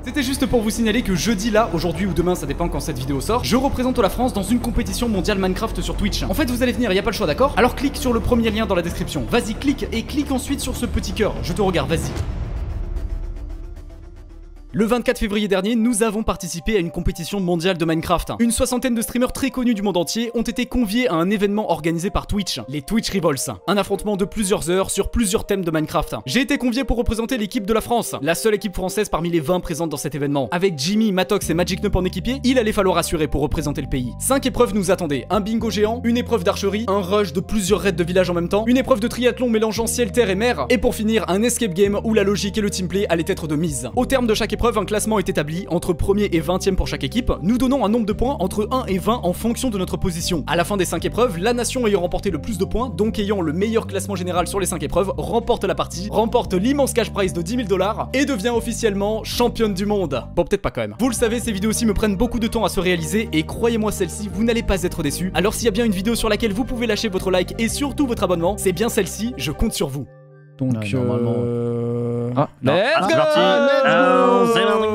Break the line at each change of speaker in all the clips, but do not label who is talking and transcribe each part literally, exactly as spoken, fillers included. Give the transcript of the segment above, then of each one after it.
C'était juste pour vous signaler que jeudi là, aujourd'hui ou demain, ça dépend quand cette vidéo sort, je représente la France dans une compétition mondiale Minecraft sur Twitch. En fait, vous allez venir, y a pas le choix, d'accord? Alors clique sur le premier lien dans la description. Vas-y, clique et clique ensuite sur ce petit cœur. Je te regarde, vas-y. Le vingt-quatre février dernier, nous avons participé à une compétition mondiale de Minecraft. Une soixantaine de streamers très connus du monde entier ont été conviés à un événement organisé par Twitch, les Twitch Revolts. Un affrontement de plusieurs heures sur plusieurs thèmes de Minecraft. J'ai été convié pour représenter l'équipe de la France, la seule équipe française parmi les vingt présentes dans cet événement. Avec Jimmy, Matox et Magic Nup en équipier, il allait falloir assurer pour représenter le pays. Cinq épreuves nous attendaient, un bingo géant, une épreuve d'archerie, un rush de plusieurs raids de village en même temps, une épreuve de triathlon mélangeant ciel, terre et mer, et pour finir, un escape game où la logique et le teamplay allaient être de mise. Au terme de chaque épreuve, un classement est établi entre premier et vingtième pour chaque équipe, nous donnons un nombre de points entre un et vingt en fonction de notre position. À la fin des cinq épreuves, la nation ayant remporté le plus de points, donc ayant le meilleur classement général sur les cinq épreuves, remporte la partie, remporte l'immense cash prize de dix mille dollars et devient officiellement championne du monde. Bon, peut-être pas quand même. Vous le savez, ces vidéos aussi me prennent beaucoup de temps à se réaliser et croyez-moi, celle-ci, vous n'allez pas être déçus. Alors s'il y a bien une vidéo sur laquelle vous pouvez lâcher votre like et surtout votre abonnement, c'est bien celle-ci, je compte sur vous.
Donc,
ouais, normalement.
euh...
Ah,
let's
ah,
go,
parti.
let's go.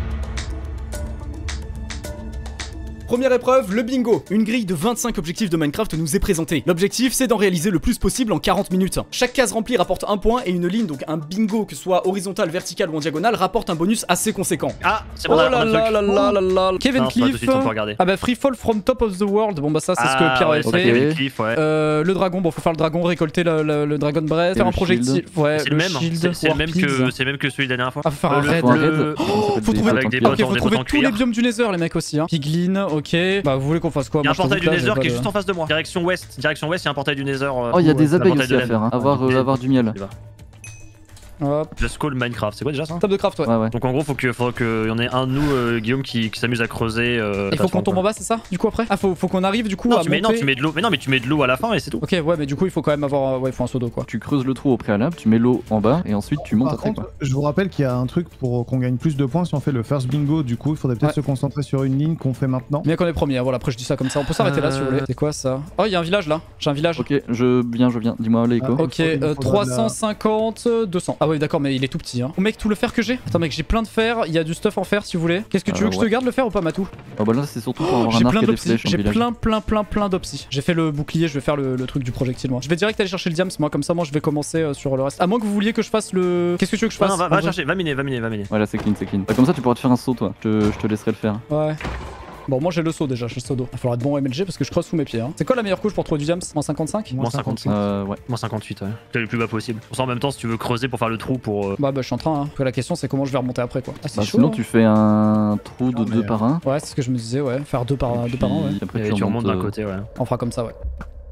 Première épreuve, le bingo. Une grille de vingt-cinq objectifs de Minecraft nous est présentée. L'objectif, c'est d'en réaliser le plus possible en quarante minutes. Chaque case remplie rapporte un point et une ligne, donc un bingo, que ce soit horizontal, vertical ou en diagonale, rapporte un bonus assez conséquent.
Ah, c'est
Oh
bon,
là
on a
là là là là là. Kevin
Non, c'est pas tout de
Cliff.
suite, on peut regarder.
Ah bah Free Fall from Top of the World. Bon bah ça c'est ce que
Ah,
Pierre
ouais,
avait
c'est
fait.
Kevin Cliff, ouais.
Euh, le dragon, bon faut faire le dragon, récolter le, le, le Dragon Breath, faire
le
un projectile.
shield.
Ouais,
C'est le même,
shield,
c'est c'est le même
Warpigs.
que c'est le même que celui de la dernière fois.
Ah faut faire un
Euh,
raid.
Faut un
le-
raid.
Oh, faut trouver
Avec des
Ok,
bottes en-
faut
des
trouver
bottes en
tous les
cuir.
biomes du Nether les mecs aussi hein. Piglin, ok. Bah vous voulez qu'on fasse quoi?
Il y a un
Moi, je
portail du
t'avoue que là,
Nether
j'ai
qui est
pas
juste
de-
en face de moi. Direction ouest, direction ouest, il y a un portail du Nether.
Oh, il y a des
un
abeilles
portail
aussi
de
à
laine.
faire, hein. avoir, euh, avoir du miel.
Il va.
Hop.
Just Call Minecraft, c'est quoi déjà ça?
Table de craft, ouais.
Ouais, ouais.
Donc en gros, faut que, faut qu'il y en ait un de nous, euh, Guillaume, qui, qui s'amuse à creuser. Euh,
Il faut qu'on tombe en bas, c'est ça? Du coup après? Ah faut, faut qu'on arrive du coup
Non,
à
tu mets, non,
monter.
tu mets de l'eau. Mais non, mais tu mets de l'eau à la fin et c'est tout.
Ok ouais mais du coup il faut quand même avoir, ouais il faut un seau d'eau quoi.
Tu creuses le trou au préalable, tu mets l'eau en bas et ensuite tu montes
Par
après
contre,
quoi.
je vous rappelle qu'il y a un truc pour qu'on gagne plus de points si on fait le first bingo. Du coup, il faudrait peut-être
Ouais.
se concentrer sur une ligne qu'on fait maintenant.
Bien qu'on est premier, hein, voilà après je dis ça comme ça, on peut s'arrêter là si vous voulez. C'est quoi ça? Oh il y a un village là, j'ai un village.
Ok, je viens, je viens. Dis-moi les échos.
Ah,
Ok,
Il faut- il
euh,
faudra
trois
de la-
cent cinquante, deux cents. Ah ouais d'accord mais il est tout petit hein. Oh mec tout le fer que j'ai. Attends mec j'ai plein de fer, il y a du stuff en fer si vous voulez. Qu'est-ce que tu
Euh,
veux que je te
ouais.
garde le fer ou pas Matou?
Ah bah là c'est surtout pour avoir
J'ai
un arc
plein
et des
d'opsis,
flèches en
j'ai
village.
plein plein plein plein d'opsis. J'ai fait le bouclier, je vais faire le, le truc du projectile moi. Je vais direct aller chercher le diams moi comme ça moi je vais commencer euh, sur le reste. À moins que vous vouliez que je fasse le... Qu'est-ce que tu veux que je
Ouais,
fasse?
non, va, va
en vrai
chercher, va miner, va miner, va miner.
Ouais là c'est clean, c'est clean. Bah, comme ça tu pourras te faire un saut toi. Je te, je te laisserai le faire.
Ouais. Bon moi j'ai le saut déjà, j'ai le saut d'eau. Il va falloir être bon M L G parce que je creuse sous mes pieds hein. C'est quoi la meilleure couche pour trouver du diams? Moins cinquante-cinq?
Moins cinquante-cinq.
Euh ouais.
Moins cinquante-huit, ouais. C'est le plus bas possible. Pour ça, en même temps, si tu veux creuser pour faire le trou pour. euh,
Bah bah je suis en train hein. Après la question c'est comment je vais remonter après quoi. Ah c'est
Bah,
chaud
sinon
hein.
tu fais un trou de
Non,
deux
mais-
par un.
Ouais c'est ce que je me disais ouais. Faire deux par,
et
deux par an ouais.
puis Après
Et tu remontes d'un
euh,
côté, ouais.
On fera comme ça ouais.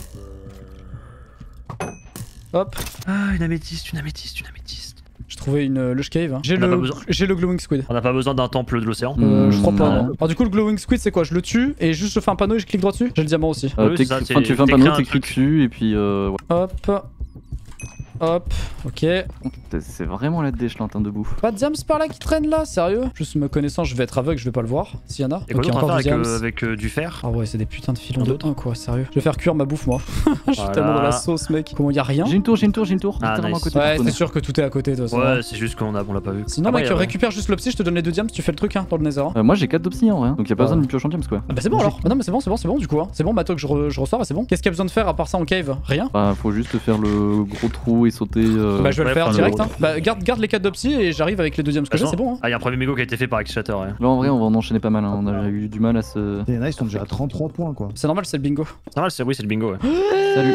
Hop.
Ah, une améthyste, une améthyste, une améthyste.
J'ai trouvé une euh, lush cave. J'ai
On a pas
le,
besoin.
j'ai le glowing squid.
On n'a pas besoin d'un temple de l'océan.
Euh,
Hmm,
je crois pas.
non.
non. Alors du coup le glowing squid c'est quoi? Je le tue et juste je fais un panneau et je clique droit dessus. J'ai le diamant aussi.
Euh,
Oui,
t'écris-
c'est ça, c'est-
enfin, tu fais un
t'écris
panneau,
un
t'écris
truc.
dessus et puis euh, ouais.
Hop. Hop. Ok.
C'est vraiment la dèche là en termes de bouffe.
Pas de diams par là qui traîne là, sérieux? Juste me connaissant, je vais être aveugle, je vais pas le voir. S'il y en a.
Et quoi
Ok,
d'autre à faire
encore du
avec,
diams.
euh, avec euh, du fer?
Ah ouais, c'est des putains de filons
Rien
de
d'autre
un quoi, sérieux. Je vais faire cuire ma bouffe moi. Je suis
Voilà.
tellement dans la sauce mec. Comment y a rien?
J'ai une tour, j'ai une tour, j'ai une tour.
Ah,
littéralement
nice.
à côté
Ouais,
du
c'est
spawn.
sûr que tout est à côté de toute façon.
Ouais, c'est juste qu'on a, on l'a pas vu.
Sinon
Après,
mec,
y a-
récupère juste l'opsi, je te donne les deux diams, tu fais le truc hein, dans le nether. Hein.
Euh, moi j'ai quatre d'obsidian en vrai, hein. Donc y a pas
Ah.
besoin d'une pioche en diams quoi.
Ah bah c'est bon alors. Ah non mais c'est bon, c'est bon, c'est bon du coup. Hein. C'est bon, Mato que je, re- je ressors, bah, c'est bon. Qu'est-ce qu'il y a besoin de faire à part ça en cave? Rien.
Bah faut juste faire le gros trou et sauter. euh,
Bah je vais
ouais,
le faire
prends le
direct.
gros
Hein. Bah garde, garde les quatre d'opsi et j'arrive avec les deux diams que j'ai, c'est bon. Hein.
Ah, il y a un premier mégot qui a été fait par Extrater, ouais.
Là en vrai on va en enchaîner pas mal, hein. On a eu du mal à se...
Les nice sont déjà à trente-trois points quoi.
C'est normal, c'est le bingo.
C'est mal, c'est oui, c'est le bingo, ouais.
Salut.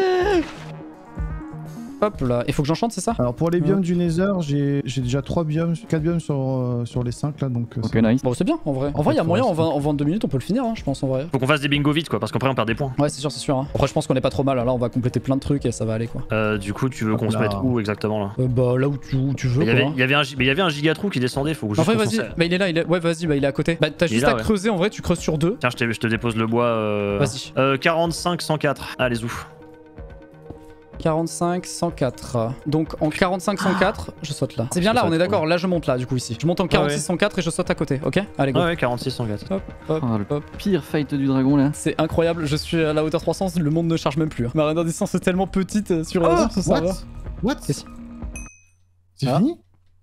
Hop là, il faut que j'enchante, c'est ça?
Alors pour les biomes du Nether, j'ai j'ai déjà trois biomes, quatre biomes sur, euh, sur les cinq là donc. euh,
Ok
c'est-
nice.
Bon c'est bien en vrai. En vrai il y a moyen en, vingt, en vingt-deux minutes on peut le finir hein, je pense en vrai.
Faut qu'on fasse des bingos vite, quoi, parce qu'après on perd des points.
Ouais c'est sûr c'est sûr hein. Après je pense qu'on est pas trop mal là on va compléter plein de trucs et ça va aller quoi.
Euh, du coup, tu veux qu'on se
Là.
mette où exactement là?
Euh, bah là où tu, où tu veux
Mais il y
quoi.
avait,
hein.
il y avait un, gi- mais il y avait un gigatrou qui descendait, faut que
En
juste
vrai
qu'on
vas-y,
s'en-
bah il est là, il est... ouais vas-y bah il est à côté. Bah t'as
Il est
juste
là,
à
ouais.
creuser en vrai, tu creuses sur deux.
Tiens, je, te- je te dépose le bois. Euh...
Vas-y.
Euh, quarante-cinq cent quatre. Allez, où?
quarante-cinq cent quatre. Donc en quarante-cinq cent quatre, je saute là. C'est bien là,
Ça
on
va
est
être
d'accord, là je monte là du coup ici. Je monte en quarante-six cent quatre et je saute à côté, ok? Allez go.
Ouais, ouais, quarante-six cent quatre.
Hop, hop,
Ah, le
hop.
pire fight du dragon là.
C'est incroyable, je suis à la hauteur trois cents, le monde ne charge même plus. hein. Ma range de distance est tellement petite euh, sur,
Oh,
euh, sur ce
what
serveur.
What
Qu'est-ce-
C'est
Ah.
fini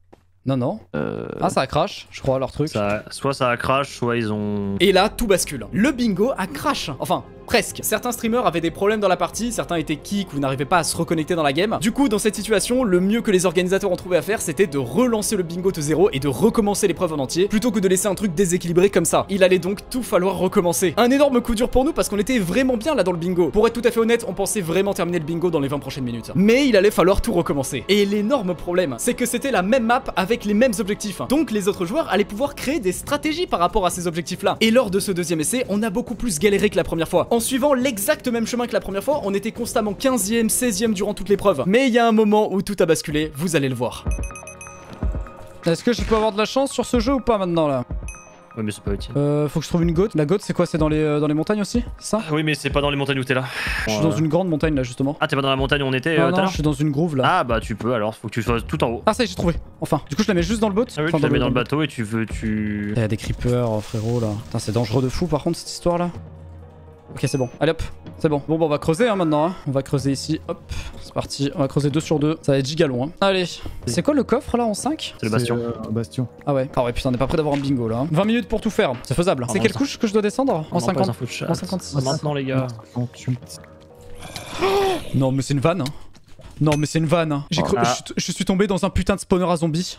Non, non.
Euh...
Ah, ça a crash, je crois, leur truc.
Ça, soit ça a crash, soit ils ont.
Et là, tout bascule. Le bingo a crash. Enfin, presque. Certains streamers avaient des problèmes dans la partie, certains étaient kick ou n'arrivaient pas à se reconnecter dans la game. Du coup, dans cette situation, le mieux que les organisateurs ont trouvé à faire, c'était de relancer le bingo de zéro et de recommencer l'épreuve en entier, plutôt que de laisser un truc déséquilibré comme ça. Il allait donc tout falloir recommencer. Un énorme coup dur pour nous parce qu'on était vraiment bien là dans le bingo. Pour être tout à fait honnête, on pensait vraiment terminer le bingo dans les vingt prochaines minutes. Mais il allait falloir tout recommencer. Et l'énorme problème, c'est que c'était la même map avec les mêmes objectifs. Donc les autres joueurs allaient pouvoir créer des stratégies par rapport à ces objectifs-là. Et lors de ce deuxième essai, on a beaucoup plus galéré que la première fois. En suivant l'exact même chemin que la première fois, on était constamment quinzième, seizième durant toute l'épreuve. Mais il y a un moment où tout a basculé, vous allez le voir.
Est-ce que je peux avoir de la chance sur ce jeu ou pas maintenant là?
Ouais, mais c'est pas utile.
Euh, faut que je trouve une goat. La goat, c'est quoi? C'est dans les, euh, dans les montagnes aussi? C'est ça?
Oui, mais c'est pas dans les montagnes où t'es là.
Je suis dans une grande montagne là justement.
Ah, t'es pas dans la montagne où on était
Non,
euh, tout à
non,
l'heure
je suis dans une groove là.
Ah, bah tu peux alors, faut que tu sois tout en haut.
Ah, ça y est, j'ai trouvé. Enfin, du coup, je la mets juste dans le boat.
Ah oui,
Enfin,
tu la mets dans le bateau et tu veux. tu.
Il y a des creepers, oh, frérot là. Putain, c'est dangereux de fou par contre cette histoire là. Ok, c'est bon. Allez hop, c'est bon. Bon, bah, on va creuser hein, maintenant. Hein. On va creuser ici. Hop, c'est parti. On va creuser deux sur deux. Ça va être giga long. Hein. Allez. C'est quoi le coffre là en cinq?
C'est le bastion.
Euh, bastion.
Ah ouais. Ah ouais, putain, on est pas prêt d'avoir un bingo là. Hein. vingt minutes pour tout faire. C'est faisable. C'est
non,
quelle
ça-
couche que je dois descendre? En cinquante? En cinquante-six.
Maintenant, les gars.
cinquante-huit.
Non, mais c'est une vanne. Hein. Non, mais c'est une vanne. Hein. J'ai cru-
Ah.
je, suis- je suis tombé dans un putain de spawner à zombies.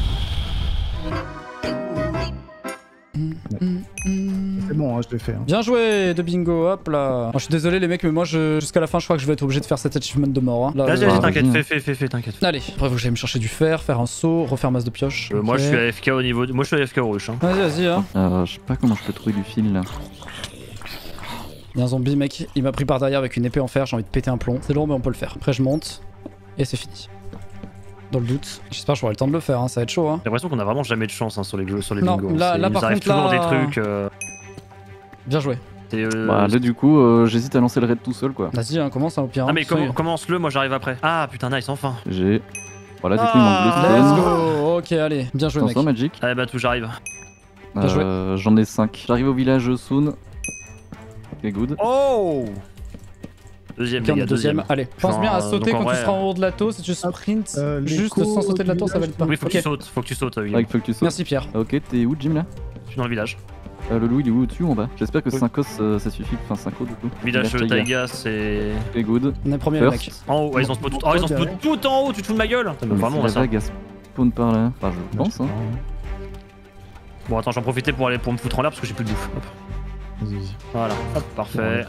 C'est bon, hein, je l'ai fait. Hein.
Bien joué de bingo, hop là. Oh, je suis désolé les mecs, mais moi je... jusqu'à la fin je crois que je vais être obligé de faire cet achievement de mort. Hein. Là,
Vas-y,
je-
vas-y,
Ah,
t'inquiète,
vas-y,
fais,
hein.
fais, fais, fais, t'inquiète.
Allez, après faut que j'aille me chercher du fer, faire un saut, refaire masse de pioche.
Euh, Moi,
Ok.
je suis A F K au niveau. de- Moi, je suis A F K au rush. Hein.
Vas-y, vas-y, hein.
Euh, je sais pas comment je peux trouver du fil là.
Il y a un zombie, mec, il m'a pris par derrière avec une épée en fer, j'ai envie de péter un plomb. C'est long, mais on peut le faire. Après, je monte et c'est fini. Dans le doute. J'espère que j'aurai le temps de le faire, hein. Ça va être chaud. Hein.
J'ai l'impression qu'on a vraiment jamais de chance hein, sur les jeux, sur les
Non,
bingos.
là-
C'est-
là,
il
par
nous arrive
contre,
toujours
là-
des trucs. euh,
Bien joué.
c'est, euh,
Bah là du coup, euh, j'hésite à lancer le raid tout seul quoi.
Vas-y, hein, commence hein, au pire.
Ah,
hein.
mais
Soyez-
com- commence-le, moi j'arrive après. Ah putain, nice, enfin.
J'ai... Voilà, du coup
Ah,
il
Let's
manque deux
go. Ok, allez. Bien joué, mec.
Attention Magic.
Allez, bah tout, j'arrive.
Bien joué.
Euh, J'en ai cinq. J'arrive au village soon. Ok, good.
Oh Deuxième,
Ok,
les
on
gars,
est deuxième.
deuxième.
Allez, pense
Genre,
bien à
euh,
sauter
donc, en
quand
vrai,
tu seras en haut de la tour. Si tu sprints
Euh,
juste
l'écho
sans sauter de la tour,
du
ça va être pas.
Oui, faut que
Ok.
tu sautes, faut que tu sautes, euh,
Ah,
Guillaume.
il faut que tu sautes.
Merci Pierre.
Ok, t'es où Jim là?
Je suis dans le village.
Euh, le loup il est où au-dessus ou en bas? J'espère que
Oui.
cinq os euh, ça suffit. Enfin cinq os du coup.
Village
Taiga.
Taiga, c'est.
Ok, good.
On est premier, les
First.
mecs.
En haut, ouais, ils ont spawn tout. Oh, ils ont spawn tout en haut, tu te fous de ma gueule
Mais
Vraiment,
si
on
la
a ça.
vague elle spawn par là. Enfin, je pense. Hein.
Bon, attends, j'en profitais pour aller pour me foutre en l'air parce que j'ai plus de bouffe. Hop.
Vas-y, vas-y.
Voilà, hop, parfait.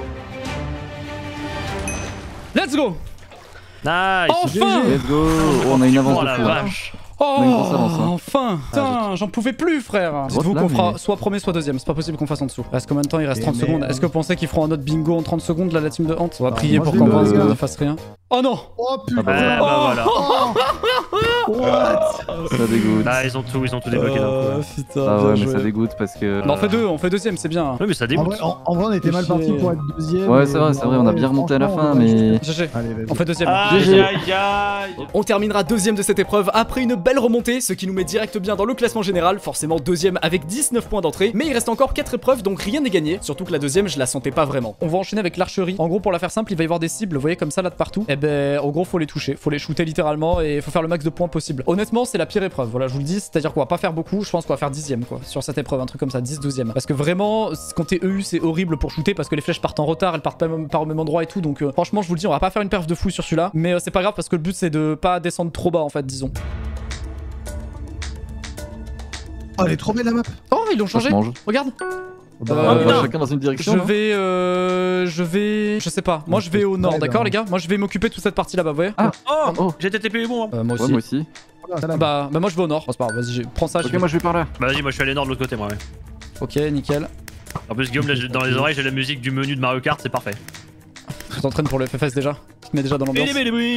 Let's go.
Nice
Enfin.
Let's go. Oh, on a une avance
Oh
de
la
fou. hein.
vache
Oh,
On a une grosse avance, hein.
enfin. Putain, j'en pouvais plus, frère. Dites-vous
là,
qu'on fera
mais-
soit premier, soit deuxième. C'est pas possible qu'on fasse en dessous. Reste combien de temps? Il reste
Et
trente
merde.
secondes. Est-ce que vous pensez qu'ils feront un autre bingo en trente secondes, là, la team de Hante? On va
Ah,
prier
moi,
pour
je
qu'en
vais
vingt
le-
secondes, ils fassent rien. Oh non.
Oh
Ah
putain.
bah,
Eh bah voilà
What?
Ça dégoûte.
Là, ils ont tout, ils ont tout débloqué d'un coup.
Euh,
là.
putain,
Ah
bien
ouais, mais
joué.
ça dégoûte parce que.
Non, on fait deux, on fait deuxième, c'est bien.
Oui, mais ça
En
dégoûte.
vrai, en, en vrai, on était mal parti pour être deuxième.
Ouais,
mais
c'est vrai, c'est vrai,
en
on a
vrai,
bien remonté à la
franchement,
fin,
on a
mais.
juste-
G G.
Allez, vas-y.
On fait deuxième.
Aïe
G G.
aïe aïe
On terminera deuxième de cette épreuve après une belle remontée, ce qui nous met direct bien dans le classement général, forcément deuxième avec dix-neuf points d'entrée, mais il reste encore quatre épreuves donc rien n'est gagné, surtout que la deuxième je la sentais pas vraiment. On va enchaîner avec l'archerie. En gros pour la faire simple, il va y avoir des cibles, vous voyez comme ça là de partout. Et ben en gros faut les toucher, faut les shooter littéralement et faut faire le max de points possible. Honnêtement c'est la pire épreuve, voilà je vous le dis, c'est-à-dire qu'on va pas faire beaucoup, je pense qu'on va faire dixième quoi, sur cette épreuve, un truc comme ça, dix douzième. Parce que vraiment, quand t'es E U c'est horrible pour shooter parce que les flèches partent en retard, elles partent pas, même- pas au même endroit et tout, donc euh, franchement je vous le dis, on va pas faire une perf de fou sur celui-là, mais euh, c'est pas grave parce que le but c'est de pas descendre trop bas en fait disons.
Oh, elle est trop belle la map.
Oh ils l'ont
Ça se
changé,
mange.
regarde.
Bah,
Euh,
On va
putain.
chacun dans une direction.
Je
non
vais, euh, je vais, je sais pas. Moi, je vais au nord,
Ouais,
d'accord,
bah,
les gars. Moi, je vais m'occuper de toute cette partie là-bas, vous voyez.
Ah.
Oh,
Oh.
J'ai été T P bon. hein.
Euh, moi
Ouais,
aussi.
moi aussi.
voilà, ça,
Bah, bah, moi, je vais au nord. Oh, c'est pas grave. Vas-y, j'ai- prends ça. je
Ok,
vais-
moi je vais par là.
Bah vas-y, moi je suis allé nord de l'autre côté, moi. Ouais.
Ok, nickel.
En plus, Guillaume, là, j'ai- dans les oreilles, j'ai la musique du menu de Mario Kart, c'est parfait.
Tu t'entraînes pour le F F S déjà. Tu te mets déjà dans l'ambiance.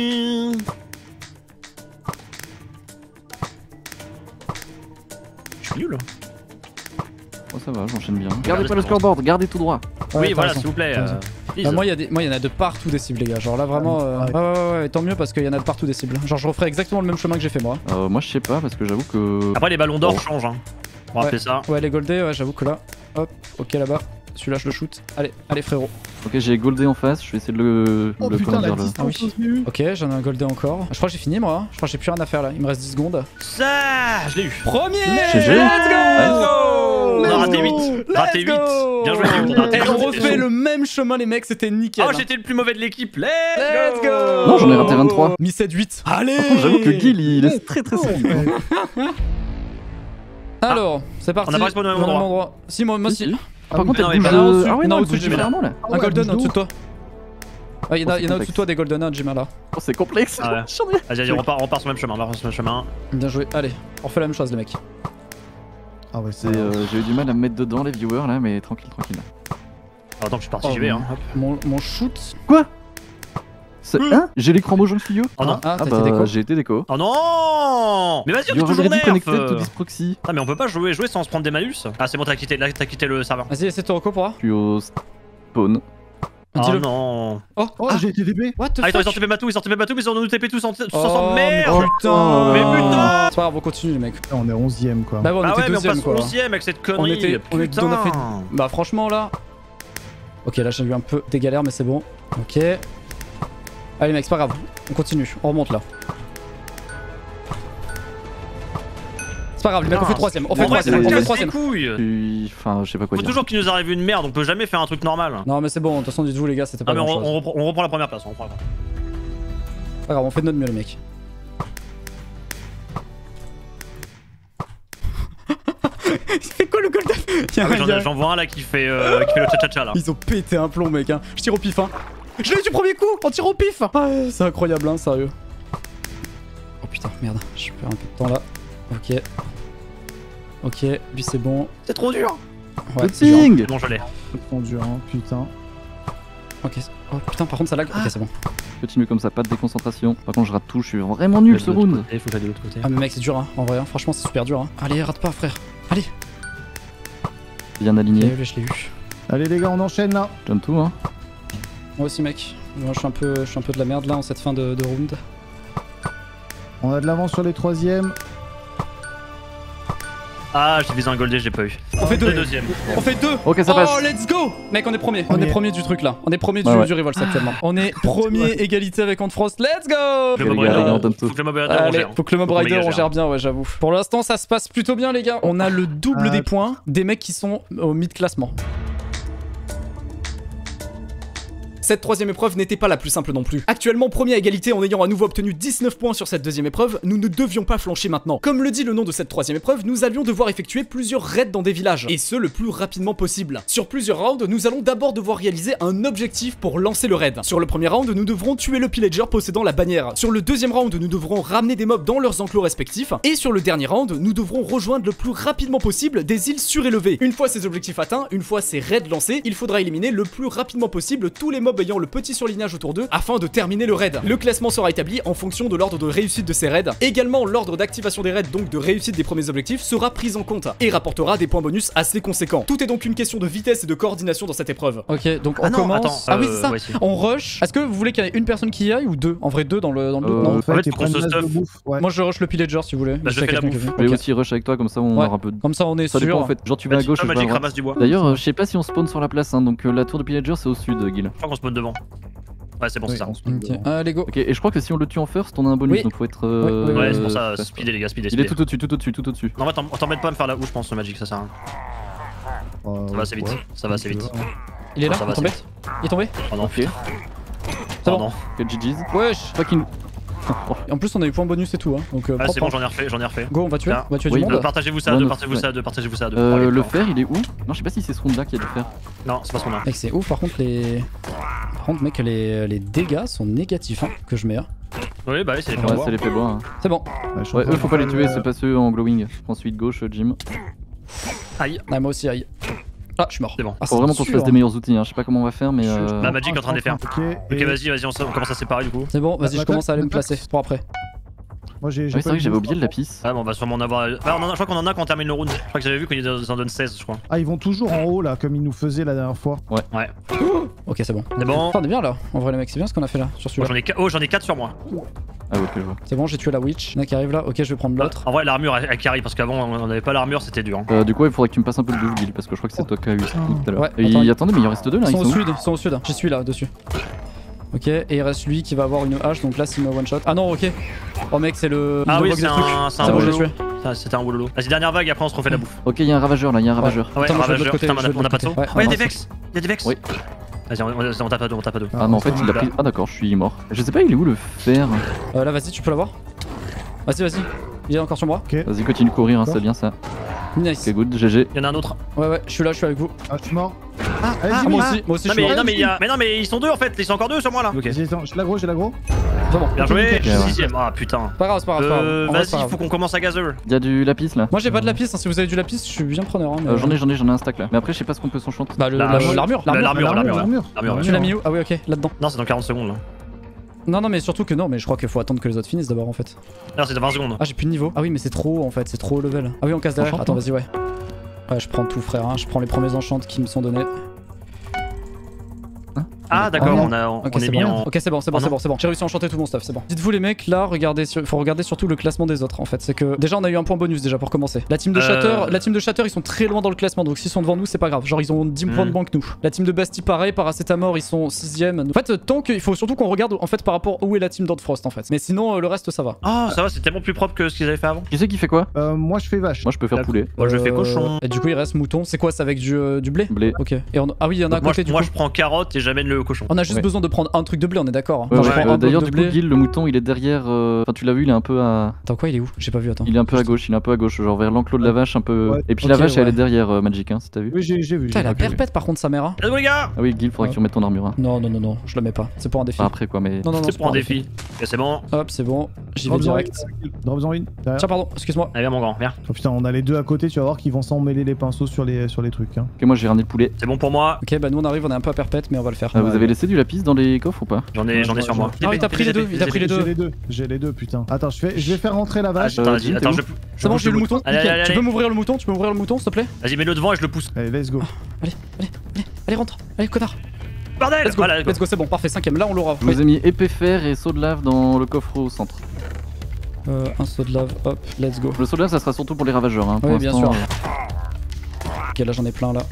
Je suis nul.
Oh, ça va, j'enchaîne bien. Gardez pas le scoreboard, gardez tout droit.
Ouais,
Oui,
t'as
voilà,
raison.
s'il vous plaît.
T'as
euh,
raison.
please.
Bah, moi, il y a des, moi, il y en a de partout des cibles, les gars. Genre là, vraiment. euh,
Ouais.
Ouais, ouais, ouais, ouais, tant mieux parce qu'il y en a de partout des cibles. Genre, je referai exactement le même chemin que j'ai fait moi.
Euh, moi je sais pas parce que j'avoue que.
Après, les ballons d'or
Oh.
changent. Hein. On va
Ouais.
rappeler ça.
Ouais, les goldés, ouais, j'avoue que là. Hop, ok, là-bas. Celui-là, je le shoot. Allez, allez, frérot.
Ok, j'ai Goldé en face, je vais essayer de le.
Oh
le
putain,
comment
la
dire, le-
distance
Ah oui.
que j'ai eu.
Ok, j'en ai un Goldé encore. Je crois que j'ai fini moi. Je crois que j'ai plus rien à faire là. Il me reste dix secondes.
Ça, je l'ai eu.
Premier
G G.
Let's go.
On a raté huit. Raté
Let's
huit.
go.
Bien joué, Guillaume. Raté
Et
huit,
on
c'était
refait
chaud.
le même chemin les mecs, c'était nickel.
Oh, j'étais le plus mauvais de l'équipe. Let's,
Let's go.
Non, j'en ai raté vingt-trois.
Mi sept huit. Allez.
Par contre, j'avoue que Guil il est très très solide.
Ouais.
Alors, c'est parti.
On a pas respawn au même
On est
endroit.
Si, moi, moi
Si,
si.
si. Ah, par contre,
non,
elle
mais
bouge.
pas
là,
euh,
au-dessus.
Ah ouais,
Non,
non, elle
au-dessus,
bouge
je vais là.
différemment là.
Ah
Un
ouais,
golden
bouge
au-dessus de
d'eau.
toi. Ouais, il y en a,
Oh,
il y en a
c'est
au-dessus de toi des golden à Jima là.
Oh, c'est complexe.
Ah ouais.
J'en ai-
Vas-y, vas-y, on repart, on repart sur le même chemin. On repart sur le même chemin.
Bien joué. Allez, on refait la même chose les mecs.
Ah ouais,
C'est,
c'est.
euh, J'ai eu du mal à me mettre dedans les viewers là, mais tranquille, tranquille.
Alors, attends que je suis parti,
Oh,
j'y vais. Hein. Hop.
Mon, mon shoot.
C'est- Hein J'ai l'écran Mojang Studio.
Oh non.
Ah,
Ah
t'as été
bah
déco.
j'ai été déco.
Oh non. Mais vas-y, on est
You
toujours
already
nerf.
connected to this proxy.
Ah, mais on peut pas jouer, jouer sans se prendre des malus. Ah, c'est bon, t'as quitté, là, t'as quitté le serveur.
Vas-y, essaie de te reco pour voir.
Je suis au spawn.
Oh
Dis-le.
non.
Oh,
Oh, j'ai été D P.
What the
Ah, attends, ils
fuck.
ont T P Matou, ils ont T P Matou, mais ils ont nous T P tous en- tous
Oh,
ensemble.
mais
Merde.
putain.
Mais putain.
C'est pas grave, on continue les mecs.
On est onzième quoi.
Bah ouais, on
Ah
était
ouais, mais on
deuxième
passe
quoi.
onzième avec cette connerie.
On était- on est- on a fait-
Putain.
Bah franchement là. Ok, là j'ai eu un peu des galères, mais c'est bon. Ok. Allez mec, c'est pas grave. On continue, on remonte là. C'est pas grave, les mecs, on fait troisième. On fait
En vrai, ça
troisième,
me
on fait
casse les
troisième.
couilles.
Je suis- Enfin, je sais pas quoi
Faut
dire.
toujours qu'il nous arrive une merde, on peut jamais faire un truc normal.
Non mais c'est bon, de toute façon dites-vous les gars, c'était pas
Ah mais on,
grand chose.
on reprend, on reprend la première place, on reprend la première.
Pas grave, on fait de notre mieux les mecs. Il fait quoi le golden?
Ah oui, j'en- J'en vois un là qui fait, euh, qui fait le cha-cha-cha là.
Ils ont pété un plomb mec hein. Je tire au pif hein. Je l'ai eu du premier coup, on tire au pif. Ah, c'est incroyable hein, sérieux. Oh putain, merde, je perds un peu de temps là. Ok. Ok, lui c'est bon.
C'est trop dur.
Ouais, c'est dur.
Ting.
Bon, je l'ai.
C'est tendu, hein, putain.
Ok. Oh putain, par contre ça lag. Ok, c'est bon.
Continue comme ça, pas de déconcentration. Par contre, je rate tout, je suis vraiment nul ce round.
Il faut que j'aille de l'autre côté.
Ah mais mec, c'est dur hein, en vrai, hein. Franchement c'est super dur hein. Allez, rate pas frère. Allez.
Bien
Ok,
aligné.
lui je l'ai eu.
Allez les gars, on enchaîne là.
Je donne tout, hein.
Moi aussi mec. Moi je suis un peu, je suis un peu de la merde là en cette fin de, de round.
On a de l'avance sur les troisièmes.
Ah, j'ai visé un goldé, j'ai pas eu.
On fait deux.
Le deuxième.
On fait deux.
Ok, ça
Oh
passe.
let's go. Mec, on est premier. On,
On
est
est-
premier du truc là. On est premier du,
Ouais, ouais.
du Revolts actuellement. On est premier égalité avec Antfrost. Let's go.
Le
les
mob
gars, les
rider,
gars, on donne tout.
faut que le mob rider on
Allez,
gère.
faut que le mob
Faut qu'on
rider
méga
on
gère.
gère bien, ouais, j'avoue. Pour l'instant, ça se passe plutôt bien, les gars. On a le double
Ah,
des points des mecs qui sont au mid-classement. Cette troisième épreuve n'était pas la plus simple non plus. Actuellement premier à égalité en ayant à nouveau obtenu dix-neuf points sur cette deuxième épreuve, nous ne devions pas flancher maintenant. Comme le dit le nom de cette troisième épreuve, nous allions devoir effectuer plusieurs raids dans des villages, et ce le plus rapidement possible. Sur plusieurs rounds, nous allons d'abord devoir réaliser un objectif pour lancer le raid. Sur le premier round, nous devrons tuer le pillager possédant la bannière. Sur le deuxième round, nous devrons ramener des mobs dans leurs enclos respectifs, et sur le dernier round, nous devrons rejoindre le plus rapidement possible des îles surélevées. Une fois ces objectifs atteints, une fois ces raids lancés, il faudra éliminer le plus rapidement possible tous les mobs ayant le petit surlignage autour d'eux afin de terminer le raid. Le classement sera établi en fonction de l'ordre de réussite de ces raids. Également, l'ordre d'activation des raids, donc de réussite des premiers objectifs, sera pris en compte et rapportera des points bonus assez conséquents. Tout est donc une question de vitesse et de coordination dans cette épreuve. Ok, donc on
Ah non,
commence.
attends,
ah oui,
euh,
c'est ça.
ouais, si.
On rush. Est-ce que vous voulez qu'il y ait une personne qui y aille ou deux? En vrai, deux dans le, dans le
Euh,
non.
En fait,
fait,
ils
faut qu'on
prennent
se
une masse de
stuff.
bouffe. Ouais.
Moi je rush le pillager si vous voulez.
Bah, je
S'il y a
fais la
quelqu'un qui
bouffe.
veut.
Je vais
Ok.
aussi rush avec toi, comme ça on
Ouais.
aura un peu de.
Comme ça on est
Ça dépend
sûr.
en fait. Genre tu vas à
Magic-
gauche,
ah,
je vais à
Magic
droite.
ramasse du bois.
D'ailleurs, euh, je sais pas si on spawn sur la place, hein, donc euh, la tour de pillager c'est au sud, Guil.
Je crois qu'on spawn devant. Ouais, c'est bon, c'est
Oui,
ça.
on se met
Ok,
dedans.
allez go.
Ok, et je crois que si on le tue en first, on a un bonus,
Oui.
donc faut être.
Oui, oui,
euh,
oui.
Ouais, c'est pour ça,
fast,
speedez les gars, speedez,
Il est
speedez.
tout au-dessus, tout au-dessus, tout au-dessus.
Non, mais t'em- t'embête pas à me faire la où je pense, ce Magic, ça sert à rien.
Euh,
Ça va assez vite,
ouais.
ça va assez vite.
Il est là,
Ça
il
va,
est tombé.
c'est
Il est tombé.
Oh non,
Ok,
C'est
oh
bon.
non.
ok, G G's.
Wesh.
Fucking.
En plus on a eu point bonus et tout hein. Donc euh,
Ah, c'est
propre,
bon,
hein.
j'en ai refait, j'en ai refait.
Go, on va tuer.
Bien.
On va tuer
Oui,
du
bah,
monde.
Partagez-vous ça,
Ouais,
deux,
non,
partagez-vous
ouais.
ça, deux, partagez-vous ça, deux. pour aller
Euh,
plus
le
loin.
fer, il est où? Non, je sais pas si c'est ce round là qu'il y a du fer.
Non, c'est pas ce qu'on a.
Mec, c'est ouf par contre les. Par contre, mec, les, les dégâts sont négatifs hein, que je mets. hein.
Oui, bah oui, c'est les
Ouais,
faire boire.
c'est l'effet bois. hein.
C'est bon.
Ouais, je suis
Ouais,
en
eux
train
faut
de
pas les
faire
tuer,
le-
c'est pas ceux en glowing. Ensuite, gauche, Jim.
Aïe.
Ah, moi aussi, aïe. Ah, je suis mort.
C'est bon.
Ah,
Faut vraiment qu'on se
sûr.
fasse des meilleurs outils, hein. Je sais pas comment on va faire, mais.
Je- je-
euh,
Bah, Magic est en train de les faire.
Ok,
Ok,
et-
vas-y, vas-y, on, s- on commence à séparer du coup.
C'est bon, vas-y, je
L'attaque,
commence à aller me
l'attaque.
placer pour après.
Moi j'ai.
Ah
j'ai
oui, c'est
pas
vrai
eu
que j'avais
de
oublié de la
bouffe,
pisse.
Ouais, bon, on va sûrement en avoir. Ah, on en a- je crois qu'on en a quand on termine le round. Je crois que j'avais vu qu'on en donne seize, je crois.
Ah, ils vont toujours en haut là, comme ils nous faisaient la dernière fois.
Ouais.
Ok, c'est bon.
C'est bon.
Attends, on est bien là. En vrai, les mecs, c'est bien ce qu'on a fait là sur
Moi,
celui-là.
j'en ai qua- Oh, j'en ai quatre sur moi.
Ah, ok, je vois.
C'est bon, j'ai tué la witch. Il y en a qui arrive là. Ok, je vais prendre l'autre.
En vrai, l'armure elle, elle carry parce qu'avant on avait pas l'armure, c'était dur. Hein.
Euh, du coup, il faudrait que tu me passes un peu de bouffe, Guil, parce que je crois que c'est toi qui as eu ce truc tout à l'heure.
Ouais,
Et
attends,
il- attendez, mais il en reste deux là,
Ils
ils
sont
sont
au
où
sud, ils sont au sud. J'y suis là, dessus. Ok, et il reste lui qui va avoir une hache, donc là s'il me one shot. Ah non, ok. Oh mec, c'est le.
Ah
le
oui,
bug
c'est
des trucs.
un, c'est un
C'est bon, je l'ai
wololo.
tué.
Ça, C'était un wololo. Vas-y, dernière vague, après on se refait la bouffe.
Ok, il y a un ravageur là, il y a un ravageur.
Ouais,
Attends, moi, je vais de l'autre
ravageur.
côté,
Putain,
je vais de
on a
l'autre
pas de saut.
côté.
Ouais,
Ouais,
il y a
on
des
a
vex. Il y a des vex.
Oui.
Vas-y, on, on, on tape à deux, on tape à deux.
Ah, mais en fait, il a pris. Ah, d'accord, je suis mort. Je sais pas, il est où le fer?
Euh, là, vas-y, tu peux l'avoir. Vas-y, vas-y. Il est encore sur moi.
Vas-y, continue de courir, hein, c'est bien ça.
Nice.
Ok, good, G G.
Il y en a un autre.
Ouais, ouais, je suis là, je suis avec vous.
Ah, je suis mort.
Ah,
Allez,
Ah,
dis
moi
ah.
aussi, moi aussi,
Non
je suis
mais,
mort.
non, mais, il y a... mais non mais ils sont deux en fait, ils sont encore deux sur moi là. Ok.
J'ai j'ai l'agro, j'ai l'agro.
C'est bon.
Bien joué,
nickel.
Ok, ouais.
sixième. Ah putain.
Pas grave, c'est pas grave. c'est pas grave.
Euh,
En vrai, c'est pas
Vas-y,
grave.
faut qu'on commence à gazer.
Il y a du lapis là.
Moi j'ai pas de lapis, hein. Si vous avez du lapis, je suis bien preneur. Hein, mais...
Euh, j'en ai, j'en ai, j'en ai un stack là. Mais après, je sais pas ce qu'on peut s'enchanter.
Bah, le-
Bah,
la-
ouais.
l'armure.
La-
L'armure.
l'armure, l'armure.
l'armure.
ouais.
Tu l'as mis où? Ah oui, ok, là-dedans.
Non, c'est dans quarante secondes là.
Non, non, mais surtout que non, mais je crois qu'il faut attendre que les autres finissent d'abord en fait.
Non, c'est dans vingt secondes.
Ah, j'ai plus de niveau. Ah oui, mais c'est trop haut en fait, c'est trop haut level. Ah oui, on casse derrière.
Enchantement.
Attends, vas-y, ouais. Ouais, je prends tout, frère. Hein. Je prends les premiers enchants qui me sont donnés.
Ah d'accord,
Ah,
on, a, on,
Ok,
on
c'est
est mis
bon.
en...
Ok, c'est bon, c'est bon,
Oh,
c'est
non.
bon, c'est bon. J'ai réussi à enchanter tout mon stuff, c'est bon. Dites-vous les mecs, là, regardez, sur- faut regarder surtout le classement des autres en fait. C'est que déjà on a eu un point bonus déjà pour commencer. La team de
Euh.
Shatter, la team de Shatter, ils sont très loin dans le classement, donc s'ils sont devant nous, c'est pas grave. Genre ils ont dix points de
Mm.
banque nous. La team de Bastille pareil, Paracetamor, ils sont sixième. En fait, tant qu'il faut surtout qu'on regarde en fait par rapport où est la team d'Outfrost en fait. Mais sinon euh, le reste ça va.
Ah ça va, c'est tellement plus propre que ce qu'ils avaient fait avant.
Qui c'est qui fait quoi?
Euh, moi, je fais vache.
Moi, je peux faire
D'accord.
poulet.
Moi je fais
Euh,
cochon.
Et du coup il reste mouton. C'est quoi, c'est avec du, euh, du blé?
Blé.
Ok. Et on... ah oui, il y en a à
Donc, moi,
côté
je,
du
moi
coup.
je prends carotte et j'amène le cochon.
On a juste
Ouais.
besoin de prendre un truc de blé, on est d'accord. Hein.
Ouais,
Moi, je
ouais.
prends
Euh,
un bloc
D'ailleurs,
de
du coup,
blé.
Guil, le mouton, il est derrière. euh, Enfin, tu l'as vu, il est un peu à.
Attends, quoi, il est où? J'ai pas vu, attends.
Il est un peu à gauche, il est un peu à gauche, genre vers l'enclos de la vache, un peu.
Ouais.
Et puis
Ok,
la vache, elle
ouais.
est derrière euh, Magic, hein, si t'as vu.
Oui, j'ai j'ai vu.
Putain,
j'ai
elle a
vu.
perpète par contre sa mère. Hein.
Let's go les gars.
Ah oui, Guil, faudrait que tu remettes ton armure. Hein.
Non, non, non, non, je la mets pas. C'est pour un défi.
Pas après quoi, mais.
Non, non, non,
C'est pour un défi. Ok, c'est bon.
Hop, c'est bon. J'y vais
Drop-en
direct.
une. Drop-en une. derrière.
Tiens, pardon, excuse-moi.
Allez viens mon grand, viens.
Oh putain, on a les deux à côté, tu vas voir qu'ils vont s'en mêler les pinceaux sur les, sur les trucs. Hein.
Ok, moi j'ai ramené le poulet.
C'est bon pour moi.
Ok, bah nous on arrive, on est un peu à perpète, mais on va le faire.
Ah, vous avez laissé du lapis dans les coffres ou pas?
J'en ai, j'en ai sur moi.
Ah, il t'a pris les deux, il t'a pris les deux.
J'ai les deux, j'ai les deux, putain. Attends, je, fais, je vais faire rentrer la
Ah,
vache.
attends,
Euh,
vas-y,
Jim,
attends,
t'es
je,
où
je
C'est bon,
bouge
j'ai eu le mouton.
Allez,
Nickel.
allez,
Tu
allez.
peux m'ouvrir le mouton? Tu peux m'ouvrir le mouton, s'il te plaît?
Vas-y, mets-le devant et je le pousse.
Allez, let's go.
Allez, allez, allez, allez, rentre. Allez, connard.
Bordel.
Let's go,
Voilà,
let's go, c'est bon, parfait. Cinquième, là on l'aura.
Je vous ai mis épée fer et saut de lave dans le coffre au centre.
Euh, un saut de lave, hop, let's go.
Le saut de lave, ça sera surtout pour les ravageurs. Hein. Pour
Oui, bien
l'instant,
sûr.
euh,
Ok, là j'en ai plein là.